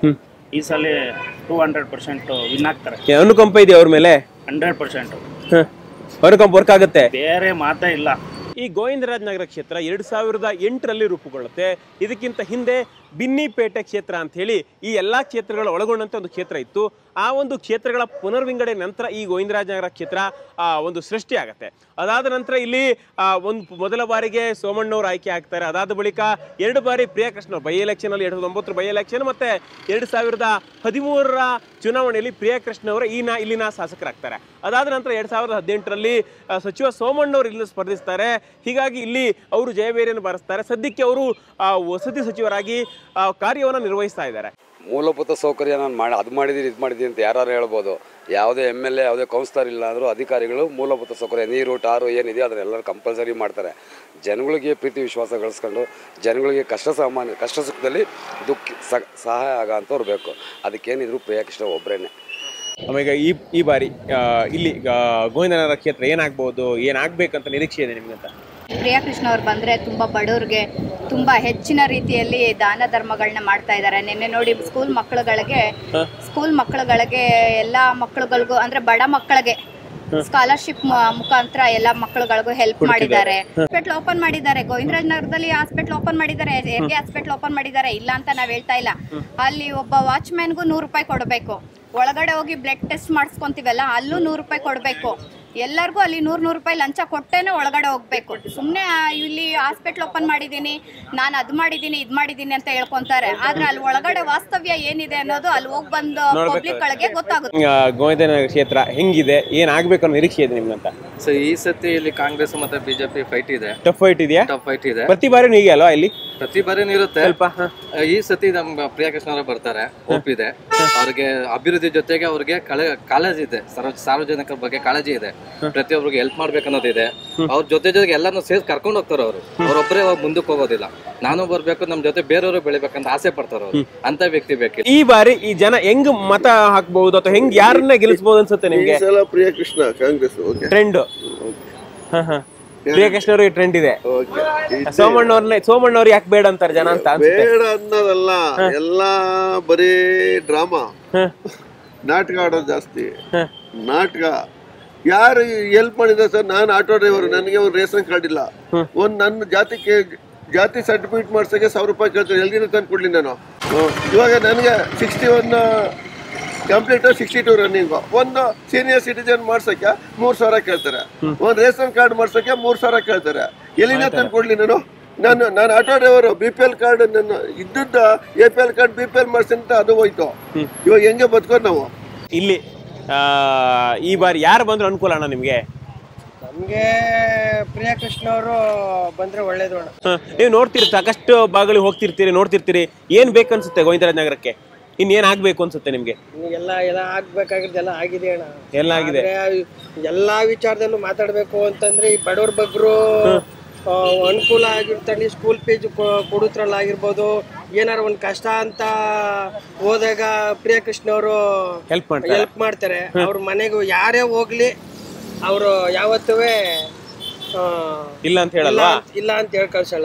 ಈ ಸಲ ಟೂ ಹಂಡ್ರೆಡ್ ಪರ್ಸೆಂಟ್ ವಿನ್ ಆಗ್ತಾರೆ. ಅನುಕಂಪ ಇದೆ ಅವ್ರ ಮೇಲೆ? ಹಂಡ್ರೆಡ್ ಪರ್ಸೆಂಟ್ ಅನುಕಂಪ ವರ್ಕ್ ಆಗುತ್ತೆ, ಬೇರೆ ಮಾತೇ ಇಲ್ಲ. ಈ ಗೋವಿಂದರಾಜ ನಗರ ಕ್ಷೇತ್ರ ಎರಡು ಸಾವಿರದ ಎಂಟರಲ್ಲಿ ರೂಪುಗೊಳ್ಳುತ್ತೆ. ಇದಕ್ಕಿಂತ ಹಿಂದೆ ಬಿನ್ನಿಪೇಟೆ ಕ್ಷೇತ್ರ ಅಂತ ಹೇಳಿ ಈ ಎಲ್ಲ ಕ್ಷೇತ್ರಗಳು ಒಳಗೊಂಡಂತೆ ಒಂದು ಕ್ಷೇತ್ರ ಇತ್ತು. ಆ ಒಂದು ಕ್ಷೇತ್ರಗಳ ಪುನರ್ವಿಂಗಡಣೆ ನಂತರ ಈ ಗೋವಿಂದರಾಜನಗರ ಕ್ಷೇತ್ರ ಒಂದು ಸೃಷ್ಟಿ ಆಗುತ್ತೆ. ಅದಾದ ನಂತರ ಇಲ್ಲಿ ಒಂದು ಮೊದಲ ಬಾರಿಗೆ ಸೋಮಣ್ಣವ್ರು ಆಯ್ಕೆ ಆಗ್ತಾರೆ. ಅದಾದ ಬಳಿಕ ಎರಡು ಬಾರಿ ಪ್ರಿಯಕೃಷ್ಣ ಬೈ ಎಲೆಕ್ಷನಲ್ಲಿ ಎರಡು ಸಾವಿರದ ಒಂಬತ್ತರ ಬೈ ಎಲೆಕ್ಷನ್ ಮತ್ತು ಎರಡು ಸಾವಿರದ ಹದಿಮೂರರ ಚುನಾವಣೆಯಲ್ಲಿ ಪ್ರಿಯಕೃಷ್ಣವರು ಈನ ಇಲ್ಲಿನ ಶಾಸಕರಾಗ್ತಾರೆ. ಅದಾದ ನಂತರ ಎರಡು ಸಾವಿರದ ಹದಿನೆಂಟರಲ್ಲಿ ಸಚಿವ ಸೋಮಣ್ಣವರು ಇಲ್ಲಿಂದ ಸ್ಪರ್ಧಿಸ್ತಾರೆ. ಹೀಗಾಗಿ ಇಲ್ಲಿ ಅವರು ಜಯಬೇರಿಯನ್ನು ಬಾರಿಸ್ತಾರೆ. ಸದ್ಯಕ್ಕೆ ಅವರು ವಸತಿ ಸಚಿವರಾಗಿ ಕಾರ್ಯವನ್ನು ನಿರ್ವಹಿಸ್ತಾ ಇದ್ದಾರೆ. ಮೂಲಭೂತ ಸೌಕರ್ಯ ನಾನು ಮಾಡಿ ಅದು ಮಾಡಿದ್ದೀನಿ ಇದು ಮಾಡಿದ್ದೀನಿ ಅಂತ ಯಾರು ಹೇಳ್ಬೋದು. ಯಾವುದೇ ಎಮ್ ಎಲ್ ಎ ಯಾವುದೇ ಕೌನ್ಸಿಲರ್ ಇಲ್ಲ ಅಂದರೂ ಅಧಿಕಾರಿಗಳು ಮೂಲಭೂತ ಸೌಕರ್ಯ ನೀರು ಟಾರು ಏನಿದೆಯೋ ಅದನ್ನೆಲ್ಲರೂ ಕಂಪಲ್ಸರಿ ಮಾಡ್ತಾರೆ. ಜನಗಳಿಗೆ ಪ್ರೀತಿ ವಿಶ್ವಾಸ ಗಳಿಸ್ಕೊಂಡು ಜನಗಳಿಗೆ ಕಷ್ಟ ಸಾಮಾನ್ಯ ಕಷ್ಟ ಸುಖದಲ್ಲಿ ದುಃಖ ಸಹಾಯ ಆಗೋಂಥವ್ರು ಬೇಕು. ಅದಕ್ಕೇನಿದ್ರು ಪ್ರಿಯಕೃಷ್ಣ ಒಬ್ಬರೇನೆ. ಆಮೇಲೆ ಈ ಈ ಬಾರಿ ಇಲ್ಲಿ ಗೋವಿಂದನಗರ ಕ್ಷೇತ್ರ ಏನಾಗ್ಬೋದು, ಏನಾಗಬೇಕಂತ ನಿರೀಕ್ಷೆ ಇದೆ ನಿಮಗಂತ? ಪ್ರಿಯಕೃಷ್ಣ ಅವ್ರು ಬಂದರೆ ತುಂಬ ಬಡವ್ರಿಗೆ ತುಂಬ ಹೆಚ್ಚಿನ ರೀತಿಯಲ್ಲಿ ದಾನ ಧರ್ಮಗಳನ್ನ ಮಾಡ್ತಾ ಇದ್ದಾರೆ. ನಿನ್ನೆ ನೋಡಿ ಸ್ಕೂಲ್ ಮಕ್ಕಳುಗಳಿಗೆ ಸ್ಕೂಲ್ ಮಕ್ಕಳುಗಳಿಗೆ ಎಲ್ಲ ಮಕ್ಕಳುಗಳಿಗೂ ಅಂದರೆ ಬಡ ಮಕ್ಕಳಿಗೆ ಸ್ಕಾಲರ್ಶಿಪ್ ಮುಖಾಂತರ ಎಲ್ಲ ಮಕ್ಕಳುಗಳಿಗೂ ಹೆಲ್ಪ್ ಮಾಡಿದ್ದಾರೆ. ಹಾಸ್ಪಿಟ್ಲ್ ಓಪನ್ ಮಾಡಿದ್ದಾರೆ. ಗೋವಿಂದರಾಜನಗರದಲ್ಲಿ ಹಾಸ್ಪಿಟ್ಲ್ ಓಪನ್ ಮಾಡಿದ್ದಾರೆ, ಹೆರಿಗೆ ಹಾಸ್ಪಿಟ್ಲ್ ಓಪನ್ ಮಾಡಿದ್ದಾರೆ. ಇಲ್ಲ ಅಂತ ನಾವ್ ಹೇಳ್ತಾ ಇಲ್ಲ. ಅಲ್ಲಿ ಒಬ್ಬ ವಾಚ್ಮ್ಯಾನ್ಗೂ ನೂರು ರೂಪಾಯಿ ಕೊಡಬೇಕು. ಒಳಗಡೆ ಹೋಗಿ ಬ್ಲಡ್ ಟೆಸ್ಟ್ ಮಾಡಿಸ್ಕೊಂತೀವಲ್ಲ, ಅಲ್ಲೂ ನೂರು ರೂಪಾಯಿ ಕೊಡಬೇಕು. ಎಲ್ಲರಿಗೂ ಅಲ್ಲಿ ನೂರು ನೂರು ರೂಪಾಯಿ ಲಂಚ ಕೊಟ್ಟೇನೆ ಒಳಗಡೆ ಹೋಗ್ಬೇಕು. ಸುಮ್ಮನೆ ಇಲ್ಲಿ ಹಾಸ್ಪಿಟ್ಲ್ ಓಪನ್ ಮಾಡಿದ್ದೀನಿ, ನಾನು ಅದು ಮಾಡಿದ್ದೀನಿ ಇದು ಮಾಡಿದ್ದೀನಿ ಅಂತ ಹೇಳ್ಕೊಂತಾರೆ. ಆದ್ರೆ ಅಲ್ಲಿ ಒಳಗಡೆ ವಾಸ್ತವ್ಯ ಏನಿದೆ ಅನ್ನೋದು ಅಲ್ಲಿ ಹೋಗಿ ಬಂದು ಪಬ್ಲಿಕ್ ಗಳಿಗೆ ಗೊತ್ತಾಗುತ್ತೆ. ಗೋವಿಂದನಗರ ಕ್ಷೇತ್ರ ಹೆಂಗಿದೆ, ಏನ್ ಆಗ್ಬೇಕು ಅನ್ನೋ ನಿರೀಕ್ಷೆ ಇದೆ ನಿಮ್ಗಂತ? ಸೊ ಈ ಸತಿ ಇಲ್ಲಿ ಕಾಂಗ್ರೆಸ್ ಮತ್ತೆ ಬಿಜೆಪಿ ಫೈಟ್ ಇದೆ. ಟಫ್ ಫೈಟ್ ಇದೆಯಾ? ಟಫ್ ಫೈಟ್ ಇದೆ. ಪ್ರತಿ ಬಾರಿ ಹೀಗೆ ಅಲ್ವಾ ಇಲ್ಲಿ? ಪ್ರತಿ ಬಾರಿನೂ ಇರುತ್ತೆ. ಈ ಸತಿ ನಮ್ ಪ್ರಿಯಾಕೃಷ್ಣ ಅವರು ಬರ್ತಾರೆ, ಹೋಪ್ ಇದೆ ಅವ್ರಿಗೆ. ಅಭಿವೃದ್ಧಿ ಜೊತೆಗೆ ಅವ್ರಿಗೆ ಕಾಳಜಿ ಇದೆ, ಸಾರ್ವಜನಿಕರ ಬಗ್ಗೆ ಕಾಳಜಿ ಇದೆ, ಪ್ರತಿಯೊಬ್ಬರಿಗೆ ಹೆಲ್ಪ್ ಮಾಡ್ಬೇಕು ಅನ್ನೋದಿದೆ. ಅವ್ರ ಜೊತೆ ಜೊತೆಗೆ ಎಲ್ಲಾನು ಸೇರಿ ಕರ್ಕೊಂಡು ಹೋಗ್ತಾರ ಅವರು. ಅವ್ರೊಬ್ಬರೇ ಮುಂದಕ್ಕೆ ಹೋಗೋದಿಲ್ಲ. ನಾನು ಬರ್ಬೇಕು, ನಮ್ ಜೊತೆ ಬೇರೆಯವರು ಬೆಳಿಬೇಕಂತ ಆಸೆ ಪಡ್ತಾರ ಅವ್ರು. ಅಂತ ವ್ಯಕ್ತಿ ಬೇಕು. ಈ ಬಾರಿ ಈ ಜನ ಹೆಂಗ್ ಮತ ಹಾಕ್ಬಹುದು ಅಥವಾ ಹೆಂಗ್ ಯಾರನ್ನ ಗೆಲ್ಲಿಸಬಹುದು ಅನ್ಸುತ್ತೆ ನಿಮ್ಗೆ? ಪ್ರಿಯಾಕೃಷ್ಣ ಕಾಂಗ್ರೆಸ್ ಟ್ರೆಂಡ್. ಪ್ರಿಯಾಕೃಷ್ಣ ಅವ್ರಿಗೆ ಟ್ರೆಂಡ್ ಇದೆ. ಸೋಮಣ್ಣವ್ರನ್ನ ಸೋಮಣ್ಣವ್ರು ಯಾಕೆ ಬೇಡ ಅಂತಾರೆ ಜನ ಅಂತ? ಬೇಡ ಅನ್ನೋದಲ್ಲ, ಎಲ್ಲಾ ಬರೀ ಡ್ರಾಮಾ, ನಾಟಕ ಆಡೋದು ಜಾಸ್ತಿ. ನಾಟಕ ಯಾರು ಹೆಲ್ಪ್ ಮಾಡಿದ ಸರ್? ನಾನು ಆಟೋ ಡ್ರೈವರ್, ನನಗೆ ಒಂದು ರೇಷನ್ ಕಾರ್ಡ್ ಇಲ್ಲ. ಒಂದ್ ನನ್ನ ಜಾತಿಗೆ ಜಾತಿ ಸರ್ಟಿಫಿಕೇಟ್ ಮಾಡ್ಸಕ್ಕೆ ಸಾವಿರ ರೂಪಾಯಿ ಕೇಳ್ತಾರೆ. ಎಲ್ಲಿಂದ ತಂದು ಕೊಡ್ಲಿ ನಾನು? ಇವಾಗ ನನಗೆ sixty one complete, sixty two running. ಒಂದು ಸೀನಿಯರ್ ಸಿಟಿಜನ್ ಮಾಡ್ಸಕ್ಕೆ ಮೂರ್ ಸಾವಿರ ಕೇಳ್ತಾರೆ. ಒಂದ್ ರೇಷನ್ ಕಾರ್ಡ್ ಮಾಡ್ಸಕ್ಕೆ ಮೂರ್ ಸಾವಿರ ಕೇಳ್ತಾರೆ. ಎಲ್ಲಿಂದ ತಂದು ಕೊಡ್ಲಿ ನಾನು? ನಾನು ನಾನು auto driver. B P L card ನನ್ನ ಇದ್ದದ್ದ A P L card B P L ಮಾಡ್ಸಂತ ಅದು ಹೋಯ್ತು. ಇವಾಗ ಹೆಂಗೆ ಬದುಕೋದು ನಾವು? ಇಲ್ಲಿ ಈ ಬಾರಿ ಯಾರು ಬಂದ್ರು ಅನುಕೂಲ ಅಣ್ಣ ನಿಮ್ಗೆ? ನಮ್ಗೆ ಪ್ರಿಯಾಕೃಷ್ಣ ಅವರು ಬಂದ್ರೆ ಒಳ್ಳೇದು ಅಣ್ಣ. ನೀವು ನೋಡ್ತಿರ್ತೀರಿ, ಸಾಕಷ್ಟು ಭಾಗಗಳಿಗೆ ಹೋಗ್ತಿರ್ತೀರಿ, ನೋಡ್ತಿರ್ತೀರಿ. ಏನ್ ಬೇಕನ್ಸುತ್ತೆ ಗೋವಿಂದರಾಜನಗರಕ್ಕೆ? ಇನ್ನೇನ್ ಆಗ್ಬೇಕು ಅನ್ಸುತ್ತೆ ನಿಮ್ಗೆ? ಎಲ್ಲ ಎಲ್ಲ ಆಗ್ಬೇಕಾಗಿದ್ದೆಲ್ಲ ಆಗಿದೆ ಅಣ್ಣ. ಎಲ್ಲ ಆಗಿದೆ. ಎಲ್ಲಾ ವಿಚಾರದಲ್ಲೂ ಮಾತಾಡ್ಬೇಕು ಅಂತಂದ್ರೆ ಈ ಬಡವ್ರ ಬಗ್ರು ಅನುಕೂಲ ಆಗಿರ್ತಾನೆ. ಸ್ಕೂಲ್ ಫೀಸ್ ಕೊಡುತ್ರಲ್ಲ ಆಗಿರ್ಬೋದು, ಏನಾರು ಒಂದ್ ಕಷ್ಟ ಅಂತ ಹೋದಾಗ ಪ್ರಿಯಾಕೃಷ್ಣ ಅವರು ಹೆಲ್ಪ್ ಮಾಡ್ತಾರೆ ಹೆಲ್ಪ್ ಮಾಡ್ತಾರೆ. ಅವ್ರ ಮನೆಗೂ ಯಾರೇ ಹೋಗ್ಲಿ ಅವರು ಯಾವತ್ತೂ ಇಲ್ಲ ಅಂತ ಹೇಳಲ್ವಾ? ಇಲ್ಲ ಅಂತ ಹೇಳಿ ಕಳ್ಸಲ್ಲ.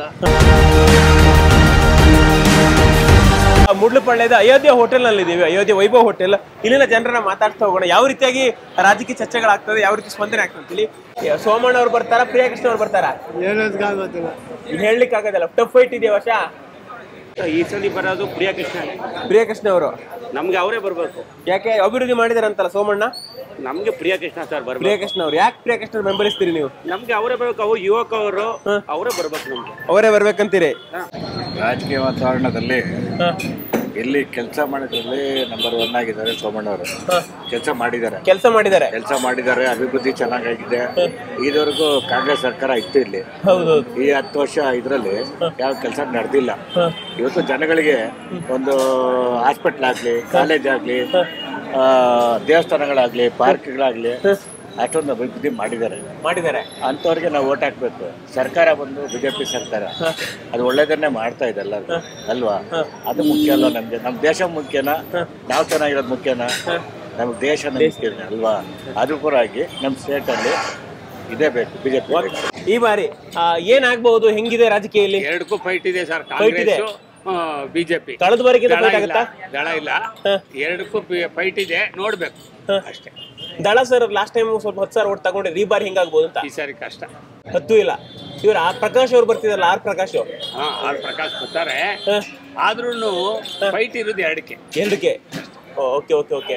ಮುಡ್ಲುಪಳ್ಳಿದ ಅಯೋಧ್ಯೆ ಹೋಟೆಲ್ ನಲ್ಲಿ ಇದೀವಿ, ಅಯೋಧ್ಯೆ ವೈಭವ್ ಹೋಟೆಲ್. ಇಲ್ಲಿನ ಜನರನ್ನ ಮಾತಾಡ್ತಾ ಹೋಗೋಣ. ಯಾವ ರೀತಿಯಾಗಿ ರಾಜಕೀಯ ಚರ್ಚೆಗಳಾಗ್ತದೆ, ಯಾವ ರೀತಿ ಸ್ಪಂದನೆ ಆಗ್ತದೆ ಇಲ್ಲಿ? ಸೋಮಣ್ಣ ಅವ್ರು ಬರ್ತಾರ, ಪ್ರಿಯಾಕೃಷ್ಣ ಅವ್ರು ಬರ್ತಾರ? ಹೇಳಲಿಕ್ಕೆ ಆಗೋದಿಲ್ಲ. ಟಫ್ ಫೈಟ್ ಇದೆಯಾ ವರ್ಷ? ಈ ಸಲ ಬರೋದು ಪ್ರಿಯಾಕೃಷ್ಣ. ಪ್ರಿಯಾಕೃಷ್ಣ ಅವರು ನಮ್ಗೆ ಅವರೇ ಬರ್ಬೇಕು. ಯಾಕೆ ಅಭಿವೃದ್ಧಿ ಮಾಡಿದಾರಂತಲ್ಲ ಸೋಮಣ್ಣ? ನಮ್ಗೆ ಪ್ರಿಯಾಕೃಷ್ಣ ಸರ್ ಬರ್ಬೇಕು. ಪ್ರಿಯಾಕೃಷ್ಣ ಅವ್ರು ಯಾಕೆ ಪ್ರಿಯಾಕೃಷ್ಣ ಬೆಂಬಲಿಸ್ತೀರಿ ನೀವು? ನಮ್ಗೆ ಅವರೇ ಬರ್ಬೇಕು. ಅವ್ರು ಯುವಕ ಅವರು, ಅವರೇ ಬರ್ಬೇಕು. ನಮ್ಗೆ ಅವರೇ ಬರ್ಬೇಕಂತೀರಿ? ರಾಜಕೀಯ ವಾತಾವರಣದಲ್ಲಿ ಎಲ್ಲಿ ಕೆಲಸ ಮಾಡಿದ್ರಲ್ಲಿ ನಂಬರ್ ಒನ್ ಆಗಿದ್ದಾರೆ ಸೋಮಣ್ಣವರು. ಕೆಲಸ ಮಾಡಿದ್ದಾರೆ ಕೆಲಸ ಮಾಡಿದ್ದಾರೆ ಕೆಲಸ ಮಾಡಿದ್ದಾರೆ ಅಭಿವೃದ್ಧಿ ಚೆನ್ನಾಗಿದೆ. ಇದುವರೆಗೂ ಕಾಂಗ್ರೆಸ್ ಸರ್ಕಾರ ಇತ್ತು ಇಲ್ಲಿ. ಈ ಹತ್ತು ವರ್ಷ ಇದರಲ್ಲಿ ಯಾವ ಕೆಲಸ ನಡೆದಿಲ್ಲ. ಇವತ್ತು ಜನಗಳಿಗೆ ಒಂದು ಹಾಸ್ಪಿಟ್ಲ್ ಆಗ್ಲಿ, ಕಾಲೇಜ್ ಆಗ್ಲಿ, ದೇವಸ್ಥಾನಗಳಾಗ್ಲಿ, ಪಾರ್ಕ್ಗಳಾಗ್ಲಿ ಅಷ್ಟೊಂದು ಅಭಿವೃದ್ಧಿ ಮಾಡಿದ್ದಾರೆ ಮಾಡಿದ್ದಾರೆ ಅಂಥವ್ರಿಗೆ ನಾವು ಓಟ್ ಹಾಕ್ಬೇಕು. ಸರ್ಕಾರ ಬಂದು ಬಿಜೆಪಿ ಸರ್ಕಾರ ಅದು ಒಳ್ಳೇದನ್ನೇ ಮಾಡ್ತಾ ಇದೆ ಎಲ್ಲರೂ ಅಲ್ವಾ? ಅದು ಮುಖ್ಯ ಅಲ್ವಾ ನಮ್ಗೆ? ನಮ್ ದೇಶ ಮುಖ್ಯನಾ, ನಾವು ಚೆನ್ನಾಗಿರೋದು ಮುಖ್ಯನಾ? ನಮ್ಗೆ ದೇಶ ಮುಖ್ಯ ಅಲ್ವಾ? ಅದು ಪರವಾಗಿ ನಮ್ಮ ಸ್ಟೇಟ್ ಅಲ್ಲಿ ಇದೇ ಬೇಕು, ಬಿಜೆಪಿ. ಈ ಬಾರಿ ಏನಾಗಬಹುದು, ಹೆಂಗಿದೆ ರಾಜಕೀಯದಲ್ಲಿ? ಎರಡಕ್ಕೂ ಫೈಟ್ ಇದೆ ಸರ್. ಫೈಟ್ ಇದೆ. ಬಿಜೆಪಿ ಕಳೆದ ಬಾರಿಗೆ ದಳ ಇಲ್ಲ, ಎರಡಕ್ಕೂ ಫೈಟ್ ಇದೆ. ನೋಡ್ಬೇಕು ಅಷ್ಟೇ. ದಳ ಸರ್ ಲಾಸ್ಟ್ ಟೈಮ್ ಸ್ವಲ್ಪ ಹತ್ತು ಸಾವಿರ ಓಟ್ ತಗೊಂಡಿದ್ರು. ಈ ಬಾರಿ ಹೆಂಗಾಗ್ಬೋದು ಅಂತ? ಈ ಸಾರಿ ಕಷ್ಟ. ಹತ್ತು ಇಲ್ಲ. ಇವ್ರು ಆರ್ ಪ್ರಕಾಶ್ ಅವ್ರು ಬರ್ತಿದಾರಲ್ಲ, ಆರ್ ಪ್ರಕಾಶ್ ಹಾ ಆರ್ ಪ್ರಕಾಶ್ ಬರ್ತಾರೆ. ಆದ್ರೂ ಫೈಟ್ ಇರೋದು ಎರಡಕ್ಕೆ ಎರಡಕ್ಕೆ ಓಕೆ ಓಕೆ ಓಕೆ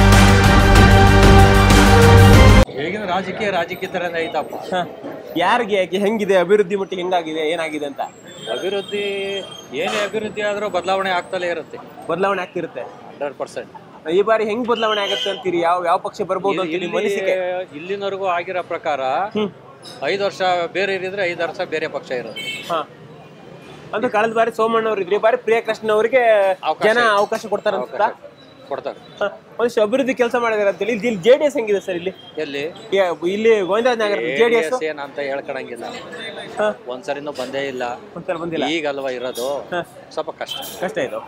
ಈಗಿನ ರಾಜಕೀಯ ರಾಜಕೀಯ ತರ ಐತಪ್ಪ. ಯಾರಿಗೆ ಹೆಂಗಿದೆ ಅಭಿವೃದ್ಧಿ ಮಟ್ಟಿಗೆ ಹೆಂಗಾಗಿದೆ, ಏನಾಗಿದೆ ಅಂತ? ಅಭಿವೃದ್ಧಿ ಏನೇ ಅಭಿವೃದ್ಧಿ ಆದ್ರೂ ಬದಲಾವಣೆ ಆಗ್ತಲೇ ಇರುತ್ತೆ. ಬದಲಾವಣೆ ಆಗ್ತಿರುತ್ತೆ ಹಂಡ್ರೆಡ್ ಪರ್ಸೆಂಟ್. ಈ ಬಾರಿ ಹೆಂಗ್ ಬದಲಾವಣೆ ಆಗತ್ತೆ ಅಂತೀರಿ? ಯಾವ ಯಾವ ಪಕ್ಷ ಬರ್ಬೋದು ಅಂತ ನಿಮ್ಮ ಅನಿಸಿಕೆ? ಇಲ್ಲಿನವರೆಗೂ ಆಗಿರೋ ಪ್ರಕಾರ ಐದು ವರ್ಷ ಬೇರೆ ಇರಿದ್ರೆ ಐದು ವರ್ಷ ಬೇರೆ ಪಕ್ಷ ಇರುತ್ತೆ. ಹಾ ಅಂದ್ರೆ ಕಳೆದ ಬಾರಿ ಸೋಮಣ್ಣ ಅವ್ರು ಇದ್ರಿ, ಈ ಬಾರಿ ಪ್ರಿಯಾಕೃಷ್ಣ ಅವರಿಗೆ ಜನ ಅವಕಾಶ ಕೊಡ್ತಾರ ಅಂತ ಕೊಡ್ತಾರೆ. ಒಂದಿಷ್ಟು ಅಭಿವೃದ್ಧಿ ಕೆಲಸ ಮಾಡಿದಾರೆ ಅಂತ ಹೇಳಿ. ಇಲ್ಲಿ ಜೆ ಡಿ ಎಸ್ ಹೆಂಗಿದೆ ಸರ್? ಇಲ್ಲಿ ಎಲ್ಲಿ ಇಲ್ಲಿ ಗೋವಿಂದರಾಜನಗರ ಜೆ ಡಿ ಎಸ್ ಏನಂತ ಹೇಳ್ಕೊಳಂಗಿಲ್ಲ. ಒಂದ್ಸರಿನೂ ಬಂದೇ ಇಲ್ಲ. ಒಂದ್ಸಲ ಬಂದಿಲ್ಲ. ಈಗಲ್ವಾ ಇರೋದು, ಸ್ವಲ್ಪ ಕಷ್ಟ ಕಷ್ಟ ಇದು.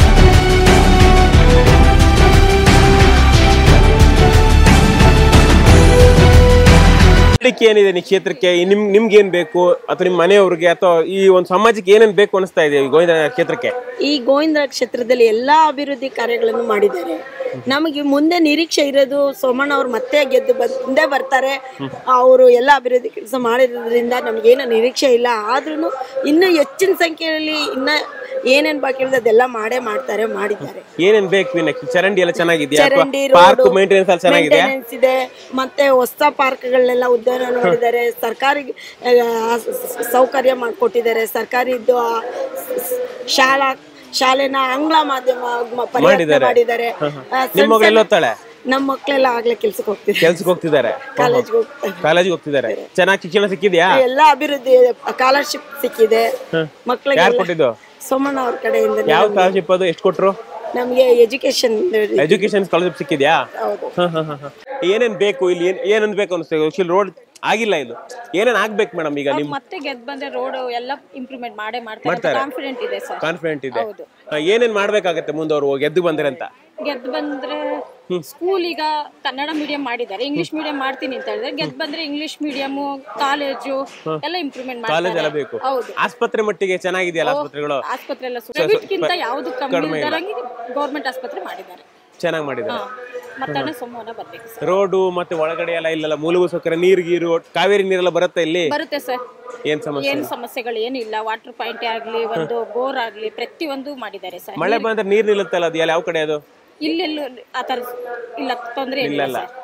ಏನಿದೆ ಈ ಕ್ಷೇತ್ರಕ್ಕೆ? ನಿಮ್ ನಿಮ್ಗೆ ಏನ್ ಬೇಕು, ಅಥವಾ ನಿಮ್ಮ ಮನೆಯವ್ರಿಗೆ ಅಥವಾ ಈ ಒಂದು ಸಮಾಜಕ್ಕೆ ಏನೇನ್ ಬೇಕು ಅನಿಸ್ತಾ ಇದೆ ಗೋವಿಂದರಾಜ ಕ್ಷೇತ್ರಕ್ಕೆ? ಈ ಗೋವಿಂದರಾಜ ಕ್ಷೇತ್ರದಲ್ಲಿ ಎಲ್ಲಾ ಅಭಿವೃದ್ಧಿ ಕಾರ್ಯಗಳನ್ನು ಮಾಡಿದ್ದಾರೆ. ನಮಗೆ ಮುಂದೆ ನಿರೀಕ್ಷೆ ಇರೋದು ಸೋಮಣ್ಣ ಅವ್ರು ಮತ್ತೆ ಗೆದ್ದು ಬಂದೇ ಬರ್ತಾರೆ. ಅವರು ಎಲ್ಲ ಅಭಿವೃದ್ಧಿ ಕೆಲಸ ಮಾಡಿರೋದ್ರಿಂದ ನಮಗೇನು ನಿರೀಕ್ಷೆ ಇಲ್ಲ. ಆದ್ರೂ ಇನ್ನೂ ಹೆಚ್ಚಿನ ಸಂಖ್ಯೆಯಲ್ಲಿ ಇನ್ನ ಏನೇನ್ ಬಾಕಿ ಇರೋದು ಅದೆಲ್ಲ ಮಾಡೇ ಮಾಡ್ತಾರೆ ಮಾಡಿದ್ದಾರೆ. ಏನೇನ್ ಬೇಕು ನೆಕ್ಸ್ಟ್? ಚರಂಡಿ ಎಲ್ಲ ಚೆನ್ನಾಗಿದೆಯಾ? ಚರಂಡಿ, ಪಾರ್ಕ್ ರೋಡು, ಮೇಂಟೆನೆನ್ಸ್ ಎಲ್ಲ ಚೆನ್ನಾಗಿದೆಯಾ? ಮೇಂಟೆನೆನ್ಸ್ ಇದೆ. ಮತ್ತೆ ಹೊಸ ಪಾರ್ಕ್ಗಳನ್ನೆಲ್ಲ ಉದ್ಯಾನ ಮಾಡಿದ್ದಾರೆ. ಸರ್ಕಾರಿ ಆ, ಸೌಕರ್ಯ ಮಾಡಿಕೊಟ್ಟಿದ್ದಾರೆ. ಸರ್ಕಾರಿದ್ದು ಆ, ಶಾಲಾ ಶಾಲೆನ ಆಂಗ್ಲ ಮಾಧ್ಯಮ ಪರಿವರ್ತನೆ ಮಾಡಿದ್ದಾರೆ. ಮಾಡಿದ್ದಾರೆ. ಹ, ಹ. ಆ, ನಿಮ್ ಸಣ್ಣ ಮಗಳು ಸಣ್ಣ- ಎಲ್ಲೋಗ್ತಾಳೆ? ನಮ್ಮ ಮಕ್ಕಳೆಲ್ಲ ಆಗ್ಲೇ ಕೆಲ್ಸಕ್ಕೆ ಹೋಗ್ತಿದ್ದಾರೆ, ಕೆಲ್ಸಕ್ಕೆ ಹೋಗ್ತಿದ್ದಾರೆ, ಕಾಲೇಜ್ಗೆ ಹೋಗ್ತಾರೆ. ಕಾಲೇಜಿಗೆ ಹೋಗ್ತಿದ್ದಾರೆ. ಚೆನ್ನಾಗಿ ಶಿಕ್ಷಣ ಸಿಕ್ಕಿದ್ಯಾ? ಎಲ್ಲ ಅಭಿವೃದ್ಧಿ ಸ್ಕಾಲರ್ಶಿಪ್ ಸಿಕ್ಕಿದೆ ಮಕ್ಕಳಿಗೆ. ಯಾರು ಕೊಟ್ಟಿದ್ದು? ಸೋಮಣ್ಣ ಅವ್ರ ಕಡೆಯಿಂದ ಯಾವ ಸ್ಕಾಲರ್ಶಿಪ್ ಅದು? ಎಷ್ಟು ಕೊಟ್ರು? ನಮ್ಗೆ ಎಜುಕೇಶನ್ ಎಜುಕೇಶನ್ ಸ್ಕಾಲರ್ಶಿಪ್ ಸಿಕ್ಕಿದ್ಯಾ? ಹೌದು. ಹ, ಹ, ಹ, ಹ. ಏನೇನ್ ಬೇಕು ಇಲ್ಲಿ? ಏನ್ ಏನನ್ ಬೇಕು ಅನಿಸ್ತದೆ? ರೋಡ್ ಆಗಿಲ್ಲ, ಇದು ಏನೇನ್ ಆಗ್ಬೇಕು ಮೇಡಮ್ ಈಗ ನಿಮ್ ಮತ್ತೆ ಗೆದ್ದು ಬಂದ್ರೆ ರೋಡ್ ಎಲ್ಲ ಇಂಪ್ರೂವ್ಮೆಂಟ್ ಮಾಡೇ ಮಾಡ್ತಾರೆ ಮಾಡ್ತಾರೆ. ಕಾನ್ಫಿಡೆಂಟ್ ಇದೆ ಸರ್. ಕಾನ್ಫಿಡೆಂಟ್ ಇದೆ. ಹೌದು. ಹ, ಏನೇನ್ ಮಾಡ್ಬೇಕಾಗತ್ತೆ ಮುಂದೆ ಅವ್ರು ಗೆದ್ದು ಬಂದ್ರೆ ಅಂತ? ಗೆದ್ದು ಬಂದ್ರೆ ಸ್ಕೂಲ್ ಈಗ ಕನ್ನಡ ಮೀಡಿಯಂ ಮಾಡಿದ್ದಾರೆ, ಇಂಗ್ಲಿಷ್ ಮೀಡಿಯಂ ಮಾಡ್ತೀನಿ ಅಂತ ಹೇಳಿದ್ರೆ ಗೆದ್ದು ಬಂದ್ರೆ ಇಂಗ್ಲಿಷ್ ಮೀಡಿಯಂ, ಕಾಲೇಜು ಎಲ್ಲ ಇಂಪ್ರೂವ್ಮೆಂಟ್ ಕಾಲೇಜ್ ಎಲ್ಲ ಮಾಡ್ತಾರೆ. ಬೇಕು. ಹೌದು. ಆಸ್ಪತ್ರೆ ಮಟ್ಟಿಗೆ ಚೆನ್ನಾಗಿದೆಯಲ್ಲ ಆಸ್ಪತ್ರೆಗಳು? ಆಸ್ಪತ್ರೆ ಎಲ್ಲ ಸ- ಪ್ರೈವೇಟ್ಗಿಂತ ಸ- ಯಾವ್ದು ಕಡಿಮೆ ಕಮ್ಮಿ ಇಲ್ಲ. ಇದ್ದಾರಂಗೆ ಗೌರ್ಮೆಂಟ್ ಆಸ್ಪತ್ರೆ ಮಾಡಿದ್ದಾರೆ. ಚೆನ್ನಾಗಿ ಮಾಡಿದ್ದಾರೆ. ಮತ್ತಣ್ಣ ಸೋಮವಾರ ಬರ್ಬೇಕು ಸರ್. ರೋಡು ಮತ್ತೆ ಒಳಗಡೆ ಎಲ್ಲ ಇಲ್ಲೆಲ್ಲ ಮೂಲಭೂತ ಸೌಕರ್ಯ, ನೀರು ಗೀರು, ಕಾವೇರಿ ನೀರೆಲ್ಲ ಬರುತ್ತೆ ಇಲ್ಲಿ? ಬರುತ್ತೆ ಸರ್. ಏನ್ ಸಮಸ್ಯೆ? ಏನು ಸಮಸ್ಯೆಗಳು ಏನಿಲ್ಲ. ವಾಟರ್ ಪಾಯಿಂಟ್ ಆಗ್ಲಿ, ಒಂದು ಬೋರ್ ಆಗ್ಲಿ, ಪ್ರತಿಯೊಂದು ಮಾಡಿದ್ದಾರೆ ಸರ್. ಮಳೆ ಬಂದ್ರೆ ನೀರ್ ನಿಲ್ಲುತ್ತಲ್ಲ, ಅದು ಎಲ್ಲ ಯಾವ ಕಡೆ ಅದು? ಇಲ್ಲೆಲ್ಲೂ ಆತರ ಇಲ್ಲ, ತೊಂದ್ರೆ ಇಲ್ಲ ಇಲ್ಲಲ್ಲ. Sir.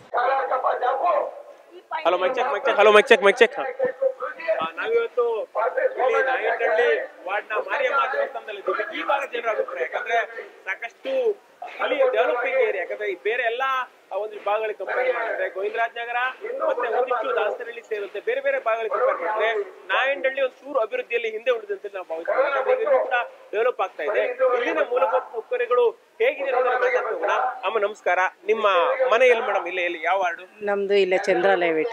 Hello mic check, mic check. Hello mic check, mic check. ನಾವಿವತ್ತು ಇಲ್ಲಿ ನಾಯಕಹಳ್ಳಿ ವಾರ್ಡ್ನ ಮಾರಿಯಮ್ಮ ದೇವಸ್ಥಾನದಲ್ಲಿ ಇದ್ದೀವಿ. ಈ ಭಾಗದ ಜನರ ಅಭಿಪ್ರಾಯ, ಯಾಕಂದ್ರೆ ಸಾಕಷ್ಟು ಅಲ್ಲಿ ಡೆವಲಪಿಂಗ್ ಏರಿಯಾ, ಯಾಕಂದ್ರೆ ಈ ಬೇರೆ ಎಲ್ಲಾ ಒಂದು ಭಾಗಗಳಿಗೆ ಕಂಪೇರ್ ಮಾಡಿದ್ರೆ ಗೋವಿಂದರಾಜ್ ನಗರ ಮತ್ತೆ ಒಂದಿಷ್ಟು ದಾಸರಹಳ್ಳಿ ಸೇರುತ್ತೆ, ಬೇರೆ ಬೇರೆ ಭಾಗಗಳಿಗೆ ಕಂಪೇರ್ ಮಾಡಿದ್ರೆ ನಾಯಂಡಹಳ್ಳಿ ಒಂದು ಚೂರು ಅಭಿವೃದ್ಧಿಯಲ್ಲಿ ಹಿಂದೆ ಉಳಿದಂತೆ ನಾವು ಭಾವಿಸ್ತೀವಿ. ಯಾಕಂದ್ರೆ ಇನ್ನೂ ಕೂಡ ಡೆವಲಪ್ ಆಗ್ತಾ ಇದೆ. ಇಲ್ಲಿನ ಮೂಲಭೂತ ಸೌಕರ್ಯಗಳು ಹೇಗಿದೆ ಅನ್ನೋದನ್ನ ಮಾತಾಡ್ತೋಗೋಣ. ಅಮ್ಮ ನಮಸ್ಕಾರ. ನಿಮ್ಮ ಮನೆ ಎಲ್ಲಿ ಮೇಡಮ್? ಇಲ್ಲೇ ಎಲ್ಲಿ, ಯಾವ ವಾರ್ಡು? ನಮ್ದು ಇಲ್ಲೇ ಚಂದ್ರಾಲಯ ಬಿಟ್ಟು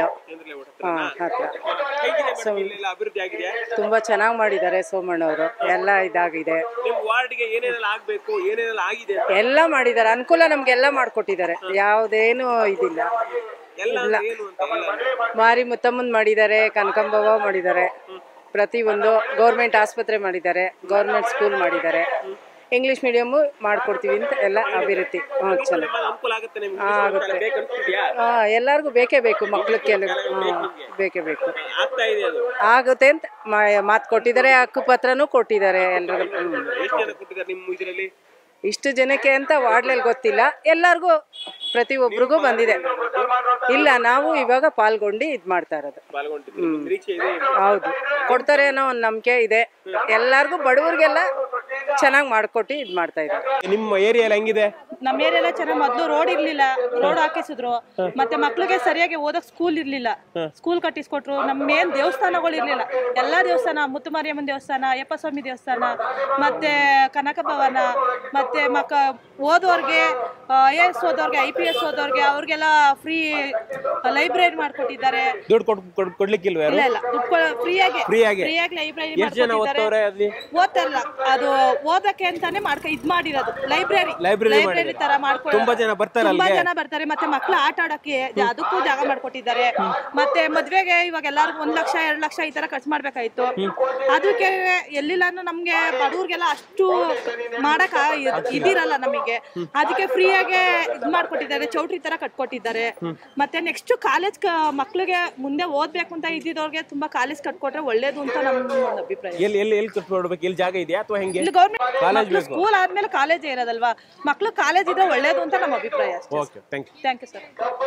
ಹೇಗಿದೆ ಮೇಡಮ್ ಇಲ್ಲೆಲ್ಲ ಅಭಿವೃದ್ಧಿ ಆಗಿದೆಯಾ? ತುಂಬಾ ಚೆನ್ನಾಗಿ ಮಾಡಿದ್ದಾರೆ ಸೋಮಣ್ಣವರು. ಎಲ್ಲ ಇದಾಗಿದೆ. ನಿಮ್ ವಾರ್ಡ್ಗೆ ಏನೇನೆಲ್ಲ ಆಗ್ಬೇಕು, ಏನೇನೆಲ್ಲ ಆಗಿದೆ ಅಂತ? ಎಲ್ಲ ಮಾಡಿದ್ದಾರೆ, ಅನುಕೂಲ ನಮ್ಗೆಲ್ಲ ಮಾಡ್ಕೊಟ್ಟಿದ್ದಾರೆ. ಯಾವುದೇನು ಇದಿಲ್ಲ. ಎಲ್ಲ ಇಲ್ಲ. ಏನು ಅಂತ ಎಲ್ಲ ಮಾರಿ ಮುತ್ತಮ್ಮನ್ ಮಾಡಿದ್ದಾರೆ, ಕನಕಂಬವ್ವ ಮಾಡಿದ್ದಾರೆ, ಪ್ರತಿಯೊಂದು ಗೌರ್ಮೆಂಟ್ ಆಸ್ಪತ್ರೆ ಮಾಡಿದ್ದಾರೆ, ಗೌರ್ಮೆಂಟ್ ಸ್ಕೂಲ್ ಮಾಡಿದ್ದಾರೆ, ಇಂಗ್ಲಿಷ್ ಮೀಡಿಯಮ್ ಮಾಡ್ಕೊಡ್ತೀವಿ ಅಂತ ಎಲ್ಲ ಅಭಿವೃದ್ಧಿ. ಹ್ಞೂ ಚೆನ್ನಾಗಿ ಅನುಕೂಲ ಆಗುತ್ತೆ ನಿಮ್ಗೆ? ಹಾ, ಆಗುತ್ತೆ. ಬೇಕನ್ಸ್ತಿದ್ಯಾ? ಹಾ, ಎಲ್ಲರಿಗೂ ಬೇಕೇ ಬೇಕು, ಮಕ್ಳಿಗೆ ಬೇಕೇ ಬೇಕು. ಆಗ್ತಾ ಇದೆ ಅದು? ಆಗುತ್ತೆ ಅಂತ ಮಾತು ಕೊಟ್ಟಿದ್ದಾರೆ, ಹಕ್ಕುಪತ್ರನೂ ಕೊಟ್ಟಿದ್ದಾರೆ ಎಲ್ರಿಗೂ. ಎಷ್ಟು ಜನ ಕೊಟ್ಟಿದ್ದಾರೆ ನಿಮ್ಮ ಇದರಲ್ಲಿ? ಇಷ್ಟು ಜನಕ್ಕೆ ಅಂತ ವಾರ್ಡ್ಲಲ್ಲಿ ಗೊತ್ತಿಲ್ಲ, ಎಲ್ಲರಿಗೂ ಪ್ರತಿಯೊಬ್ಬರಿಗೂ ಬಂದಿದೆ. ಇಲ್ಲ, ನಾವು ಇವಾಗ ಪಾಲ್ಗೊಂಡು ಇದ್ ಮಾಡ್ತಾ ಇರೋದು. ಪಾಲ್ಗೊಂಡಿದ್ದೀವಿ, ನಿರೀಕ್ಷೆ ಇದೆ? ಹೌದು, ಕೊಡ್ತಾರೆ ಅನ್ನೋ ಒಂದು ನಂಬಿಕೆ ಇದೆ. ಎಲ್ಲರಿಗೂ ಬಡವರಿಗೆಲ್ಲ ಚೆನ್ನಾಗಿ ಮಾಡ್ಕೊಟ್ಟು ಇದ್ ಮಾಡ್ತಾ ಇದ್ದಾರೆ. ನಿಮ್ಮ ಏರಿಯಾ ಎಲ್ಲ ಹೆಂಗಿದೆ? ನಮ್ಮ ಏರಿಯಾ ಎಲ್ಲ ಚೆನ್ನಾಗಿ, ಮೊದಲು ರೋಡ್ ಇರ್ಲಿಲ್ಲ, ರೋಡ್ ಹಾಕಿಸಿದ್ರು. ಮತ್ತೆ ಮಕ್ಳಿಗೆ ಸರಿಯಾಗಿ ಓದಕ್ ಸ್ಕೂಲ್ ಇರ್ಲಿಲ್ಲ, ಸ್ಕೂಲ್ ಕಟ್ಟಿಸ್ಕೊಟ್ರು. ನಮ್ಮ ಮೇನ್ ದೇವಸ್ಥಾನಗಳು ಇರ್ಲಿಲ್ಲ, ಎಲ್ಲಾ ದೇವಸ್ಥಾನ, ಮುತ್ತುಮಾರಿಯಮ್ಮನ ದೇವಸ್ಥಾನ, ಅಯ್ಯಪ್ಪ ಸ್ವಾಮಿ ದೇವಸ್ಥಾನ, ಮತ್ತೆ ಕನಕ ಭವನ, ಮತ್ತೆ ಮಕ್ಕ ಓದೋರ್ಗೆ, ಐ ಎ ಎಸ್ ಓದೋರ್ಗೆ, ಐ ಪಿ ಎಸ್ ಓದೋರ್ಗೆ, ಅವ್ರಿಗೆಲ್ಲ ಫ್ರೀ ಲೈಬ್ರರಿ ಮಾಡ್ಕೊಟ್ಟಿದ್ದಾರೆ. ದುಡ್ಡು ಕೊಡ್ಲಿಕ್ಕಿಲ್ವ? ಇಲ್ಲ ಇಲ್ಲ, ಫ್ರೀಯಾಗಿ ಫ್ರೀಯಾಗಿ ಫ್ರೀಯಾಗಿ ಲೈಬ್ರರಿ ಎಷ್ಟು ಜನ ಓದ್ತವ್ರೆ ಅಲ್ಲಿ? ಓದ್ತಾರಲ್ಲ, ಅದು ಓದಕ್ಕೆ ಅಂತಾನೆ ಮಾಡ್ಕೊ ಇದ್ ಮಾಡಿರೋದು ಲೈಬ್ರರಿ. ಲೈಬ್ರರಿ ಲೈಬ್ರರಿ ತರ ಮಾಡ್ಕೊಂಡು ತುಂಬಾ ಜನ ಬರ್ತಾರೆ ತುಂಬಾ ಅಲ್ಲಿಗೆ? ಜನ ಬರ್ತಾರೆ. ಮತ್ತೆ ಮಕ್ಳು ಆಟ ಆಡಕ್ಕೆ ಅದಕ್ಕೂ ಜಾಗ ಮಾಡ್ಕೊಟ್ಟಿದ್ದಾರೆ. ಮತ್ತೆ ಮದ್ವೆಗೆ ಇವಾಗ ಎಲ್ಲಾರ್ಗು ಒಂದ್ ಲಕ್ಷ ಎರಡ್ ಲಕ್ಷ ಈ ತರ ಖರ್ಚು ಮಾಡ್ಬೇಕಾಯ್ತು. ಅದಕ್ಕೆ ಎಲ್ಲಿಲ್ಲಾನು ನಮ್ಗೆ ಬಡವ್ರಿಗೆಲ್ಲ ಅಷ್ಟು ಮಾಡಕ್ ಇದಿರಲ್ಲ ನಮಗೆ. ಅದಕ್ಕೆ ಫ್ರೀಯಾಗಿ ಇದ್ ಮಾಡ್ಕೊಟ್ಟಿದ್ದಾರೆ, ಚೌಟ್ರಿ ತರ ಕಟ್ಕೊಟ್ಟಿದ್ದಾರೆ. ಮತ್ತೆ ನೆಕ್ಸ್ಟ್ ಕಾಲೇಜ್ ಮಕ್ಳಿಗೆ ಮುಂದೆ ಓದ್ಬೇಕು ಅಂತ ಇದ್ದಿದ್ದವ್ರಿಗೆ ತುಂಬಾ ಕಾಲೇಜ್ ಕಟ್ಕೊಟ್ರೆ ಒಳ್ಳೇದು ಅಂತ ನಮ್ಮ ಒಂದು ಅಭಿಪ್ರಾಯ. ಎಲ್ಲಿ ಎಲ್ಲಿ ಎಲ್ಲಿ ಕಟ್ಕೊಡ್ಬೇಕು? ಇಲ್ಲಿ ಜಾಗ ಇದೆಯಾ ಅಥವಾ ಹೆಂಗೆ? ಇಲ್ಲಿ ಗೌರ್ಮೆಂಟ್ ಕಾಲೇಜ್ ಮಕ್ಳು ಬೇಕು. ಸ್ಕೂಲ್ ಆದ್ಮೇಲೆ ಕಾಲೇಜ್ ಇರೋದಲ್ವಾ, ಮಕ್ಳು ಕಾಲೇಜ್ ಇದ್ರೆ ಒಳ್ಳೇದು ಅಂತ ನಮ್ಮ ಅಭಿಪ್ರಾಯ ಅಷ್ಟೇ. Okay, thank you. Thank you sir.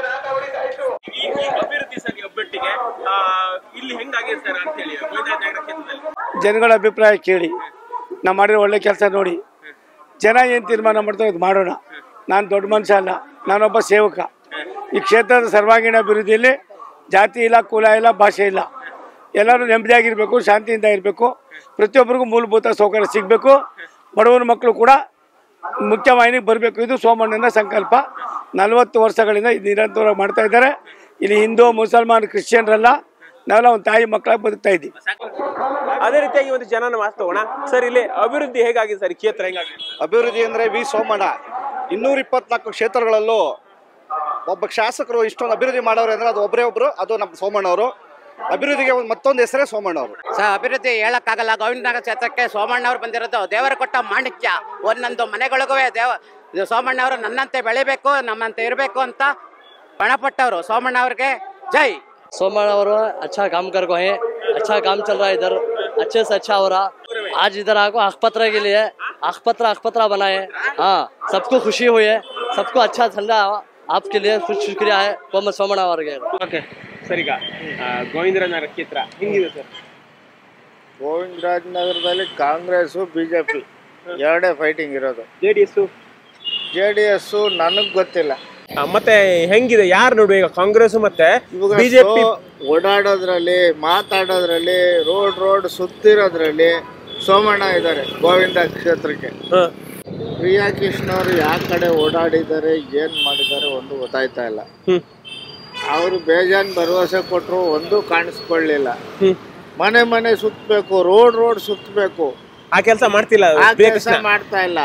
ಈ ಈ ಅಭಿವೃದ್ಧಿ ಸರಿ ಒಬ್ಬಟ್ಟಿಗೆ ಆ, ಇಲ್ಲಿ ಹೆಂಗಾಗಿದೆ ಸರ್ ಅಂತ ಹೇಳಿ ಗೋವಿಂದರಾಜ ನಗರ ಕ್ಷೇತ್ರದಲ್ಲಿ ಜನಗಳ ಅಭಿಪ್ರಾಯ ಕೇಳಿ ನಾವು ಮಾಡಿರೋ ಒಳ್ಳೆ ಕೆಲಸ ನೋಡಿ ಜನ ಏನು ತೀರ್ಮಾನ ಮಾಡ್ತಾರೆ ಅದು ಮಾಡೋಣ. ನಾನು ದೊಡ್ಡ ಮನುಷ್ಯ ಅಲ್ಲ, ನಾನೊಬ್ಬ ಸೇವಕ. ಈ ಕ್ಷೇತ್ರದ ಸರ್ವಾಂಗೀಣ ಅಭಿವೃದ್ಧಿಯಲ್ಲಿ ಜಾತಿ ಇಲ್ಲ, ಕುಲ ಇಲ್ಲ, ಭಾಷೆ ಇಲ್ಲ, ಎಲ್ಲರೂ ನೆಮ್ಮದಿಯಾಗಿರಬೇಕು, ಶಾಂತಿಯಿಂದ ಇರಬೇಕು, ಪ್ರತಿಯೊಬ್ಬರಿಗೂ ಮೂಲಭೂತ ಸೌಕರ್ಯ ಸಿಗಬೇಕು, ಬಡವರ ಮಕ್ಕಳು ಕೂಡ ಮುಖ್ಯವಾಹಿನಿಗೆ ಬರಬೇಕು. ಇದು ಸೋಮಣ್ಣನ ಸಂಕಲ್ಪ. ನಲವತ್ತು ವರ್ಷಗಳಿಂದ ಇದು ನಿರಂತರವಾಗಿ ಮಾಡ್ತಾ ಇದ್ದಾರೆ. ಇಲ್ಲಿ ಹಿಂದೂ, ಮುಸಲ್ಮಾನ್, ಕ್ರಿಶ್ಚಿಯನ್ರಲ್ಲ, ನಾವೆಲ್ಲ ಒಂದು ತಾಯಿ ಮಕ್ಕಳಾಗಿ ಬದುಕ್ತಾ ಇದ್ದೀವಿ. ಅದೇ ರೀತಿಯಾಗಿ ಒಂದು ಜನನ ಮಾತು ತಗೋಣ ಸರ್. ಇಲ್ಲಿ ಅಭಿವೃದ್ಧಿ ಹೇಗಾಗಿದೆ ಸರ್? ಈ ಕ್ಷೇತ್ರ ಹೇಗಾಗಿದೆ? ಅಭಿವೃದ್ಧಿ ಅಂದರೆ ವಿ ಸೋಮಣ್ಣ ಇನ್ನೂರ ಇಪ್ಪತ್ನಾಲ್ಕು ಕ್ಷೇತ್ರಗಳಲ್ಲೂ ಒಬ್ಬ ಶಾಸಕರು ಇಷ್ಟೊಂದು ಅಭಿವೃದ್ಧಿ ಮಾಡೋರು ಅಂದರೆ ಅದು ಒಬ್ಬರೇ ಒಬ್ಬರು, ಅದು ನಮ್ಮ ಸೋಮಣ್ಣವರು. ಅಭಿವೃದ್ಧಿಗೆ ಒಂದು ಮತ್ತೊಂದು ಹೆಸರೇ ಸೋಮಣ್ಣವರು. ಸರ್, ಅಭಿವೃದ್ಧಿ ಹೇಳಕ್ಕಾಗಲ್ಲ. ಗೋವಿಂದನಗರ ಕ್ಷೇತ್ರಕ್ಕೆ ಸೋಮಣ್ಣವ್ರು ಬಂದಿರೋದು ದೇವರು ಕೊಟ್ಟ ಮಾಣಿಕ್ಯ. ಒಂದೊಂದು ಮನೆಗಳಿಗೂ ದೇವ ಸೋಮಣ್ಣವರು ನನ್ನಂತೆ ಬೆಳಿಬೇಕು, ನಮ್ಮಂತೆ ಇರಬೇಕು ಅಂತ ಪಣಪಟ್ಟವರು. ಸೋಮಣ್ಣವ್ರಿಗೆ ಜೈ. सोमन और अच्छा काम कर गए हैं, अच्छा काम चल रहा है इधर, अच्छे से अच्छा हो रहा। आज इधर आको अखपत्रा के लिए अखपत्रा अखपत्रा बनाए। हाँ, सबको खुशी हुई है, सबको अच्छा ठंडा आपके लिए कुछ शुक्रिया है कोमल सोमಣ್ಣ ಅವರಿಗೆ। ಓಕೆ ಸರ್, ಈಗ ಗೋವಿಂದರಾಜನಗರ ಕ್ಷೇತ್ರ ಹೆಂಗಿದೆ ಸರ್? ಗೋವಿಂದರಾಜನಗರದಲ್ಲಿ ಕಾಂಗ್ರೆಸ್ ಬಿಜೆಪಿ ಎರಡೇ ಫೈಟಿಂಗ್ ಇರೋದು. J D S J D S ನನಗೆ ಗೊತ್ತಿಲ್ಲ. ಮತ್ತೆ ಹೆಂಗಿದೆ ಯಾರು ನೋಡುವ ಈಗ ಕಾಂಗ್ರೆಸ್ ಮತ್ತೆ ಬಿಜೆಪಿ ಓಡಾಡೋದ್ರಲ್ಲಿ ಮಾತಾಡೋದ್ರಲ್ಲಿ ರೋಡ್ ರೋಡ್ ಸುತ್ತಿರೋದ್ರಲ್ಲಿ ಸೋಮಣ್ಣ ಇದ್ದಾರೆ ಗೋವಿಂದ ಕ್ಷೇತ್ರಕ್ಕೆ. ಪ್ರಿಯಾ ಕೃಷ್ಣ ಅವರು ಯಾವ ಕಡೆ ಓಡಾಡಿದ್ದಾರೆ ಏನ್ ಮಾಡಿದ್ದಾರೆ ಒಂದು ಗೊತ್ತಾಯ್ತಾ ಇಲ್ಲ. ಅವರು ಬೇಜಾನ್ ಭರವಸೆ ಕೊಟ್ಟರು ಒಂದು ಕಾಣಿಸ್ಕೊಳ್ಳಿಲ್ಲ. ಮನೆ ಮನೆ ಸುತ್ತಬೇಕು, ರೋಡ್ ರೋಡ್ ಸುತ್ತಬೇಕು, ಆ ಕೆಲಸ ಮಾಡ್ತಿಲ್ಲ, ಆ ಕೆಲಸ ಮಾಡ್ತಾ ಇಲ್ಲ.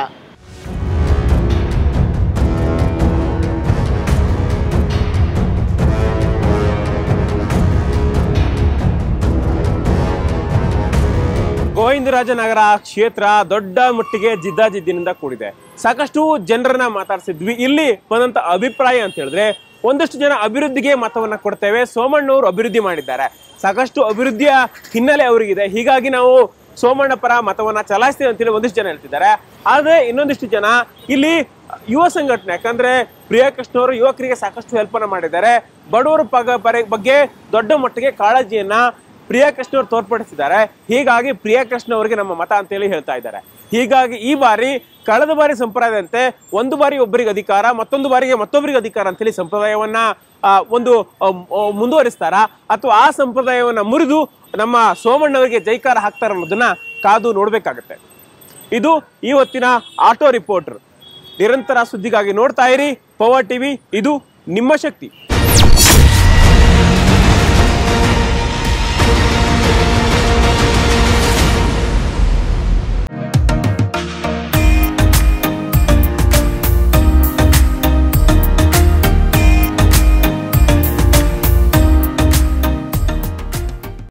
ಗೋವಿಂದರಾಜನಗರ ಕ್ಷೇತ್ರ ದೊಡ್ಡ ಮಟ್ಟಿಗೆ ಜಿದ್ದಾಜಿದ್ದಿನಿಂದ ಕೂಡಿದೆ. ಸಾಕಷ್ಟು ಜನರನ್ನ ಮಾತಾಡ್ಸಿದ್ವಿ. ಇಲ್ಲಿ ಬಂದಂತ ಅಭಿಪ್ರಾಯ ಅಂತ ಹೇಳಿದ್ರೆ ಒಂದಷ್ಟು ಜನ ಅಭಿವೃದ್ಧಿಗೆ ಮತವನ್ನ ಕೊಡ್ತೇವೆ, ಸೋಮಣ್ಣವರು ಅಭಿವೃದ್ಧಿ ಮಾಡಿದ್ದಾರೆ, ಸಾಕಷ್ಟು ಅಭಿವೃದ್ಧಿಯ ಹಿನ್ನೆಲೆ ಅವರಿಗಿದೆ, ಹೀಗಾಗಿ ನಾವು ಸೋಮಣ್ಣ ಪರ ಮತವನ್ನ ಚಲಾಯಿಸ್ತೇವೆ ಅಂತೇಳಿ ಒಂದಿಷ್ಟು ಜನ ಹೇಳ್ತಿದ್ದಾರೆ. ಆದ್ರೆ ಇನ್ನೊಂದಿಷ್ಟು ಜನ ಇಲ್ಲಿ ಯುವ ಸಂಘಟನೆ, ಯಾಕಂದ್ರೆ ಪ್ರಿಯಾ ಕೃಷ್ಣ ಅವರು ಯುವಕರಿಗೆ ಸಾಕಷ್ಟು ಹೆಲ್ಪ್ ಅನ್ನ ಮಾಡಿದ್ದಾರೆ, ಬಡವರ ಪಗ ಬಗ್ಗೆ ದೊಡ್ಡ ಮಟ್ಟಿಗೆ ಕಾಳಜಿಯನ್ನ ಪ್ರಿಯಾ ಕೃಷ್ಣ ಅವರು ತೋರ್ಪಡಿಸಿದ್ದಾರೆ. ಹೀಗಾಗಿ ಪ್ರಿಯಾ ಕೃಷ್ಣ ಅವರಿಗೆ ನಮ್ಮ ಮತ ಅಂತೇಳಿ ಹೇಳ್ತಾ ಇದ್ದಾರೆ. ಹೀಗಾಗಿ ಈ ಬಾರಿ ಕಳೆದ ಬಾರಿ ಸಂಪ್ರದಾಯದಂತೆ ಒಂದು ಬಾರಿ ಒಬ್ಬರಿಗೆ ಅಧಿಕಾರ, ಮತ್ತೊಂದು ಬಾರಿಗೆ ಮತ್ತೊಬ್ಬರಿಗೆ ಅಧಿಕಾರ ಅಂತೇಳಿ ಸಂಪ್ರದಾಯವನ್ನ ಒಂದು ಮುಂದುವರಿಸ್ತಾರ ಅಥವಾ ಆ ಸಂಪ್ರದಾಯವನ್ನ ಮುರಿದು ನಮ್ಮ ಸೋಮಣ್ಣವರಿಗೆ ಜೈಕಾರ ಹಾಕ್ತಾರ ಅನ್ನೋದನ್ನ ಕಾದು ನೋಡ್ಬೇಕಾಗತ್ತೆ. ಇದು ಇವತ್ತಿನ ಆಟೋ ರಿಪೋರ್ಟರ್. ನಿರಂತರ ಸುದ್ದಿಗಾಗಿ ನೋಡ್ತಾ ಇರಿ ಪವರ್ ಟಿವಿ, ಇದು ನಿಮ್ಮ ಶಕ್ತಿ.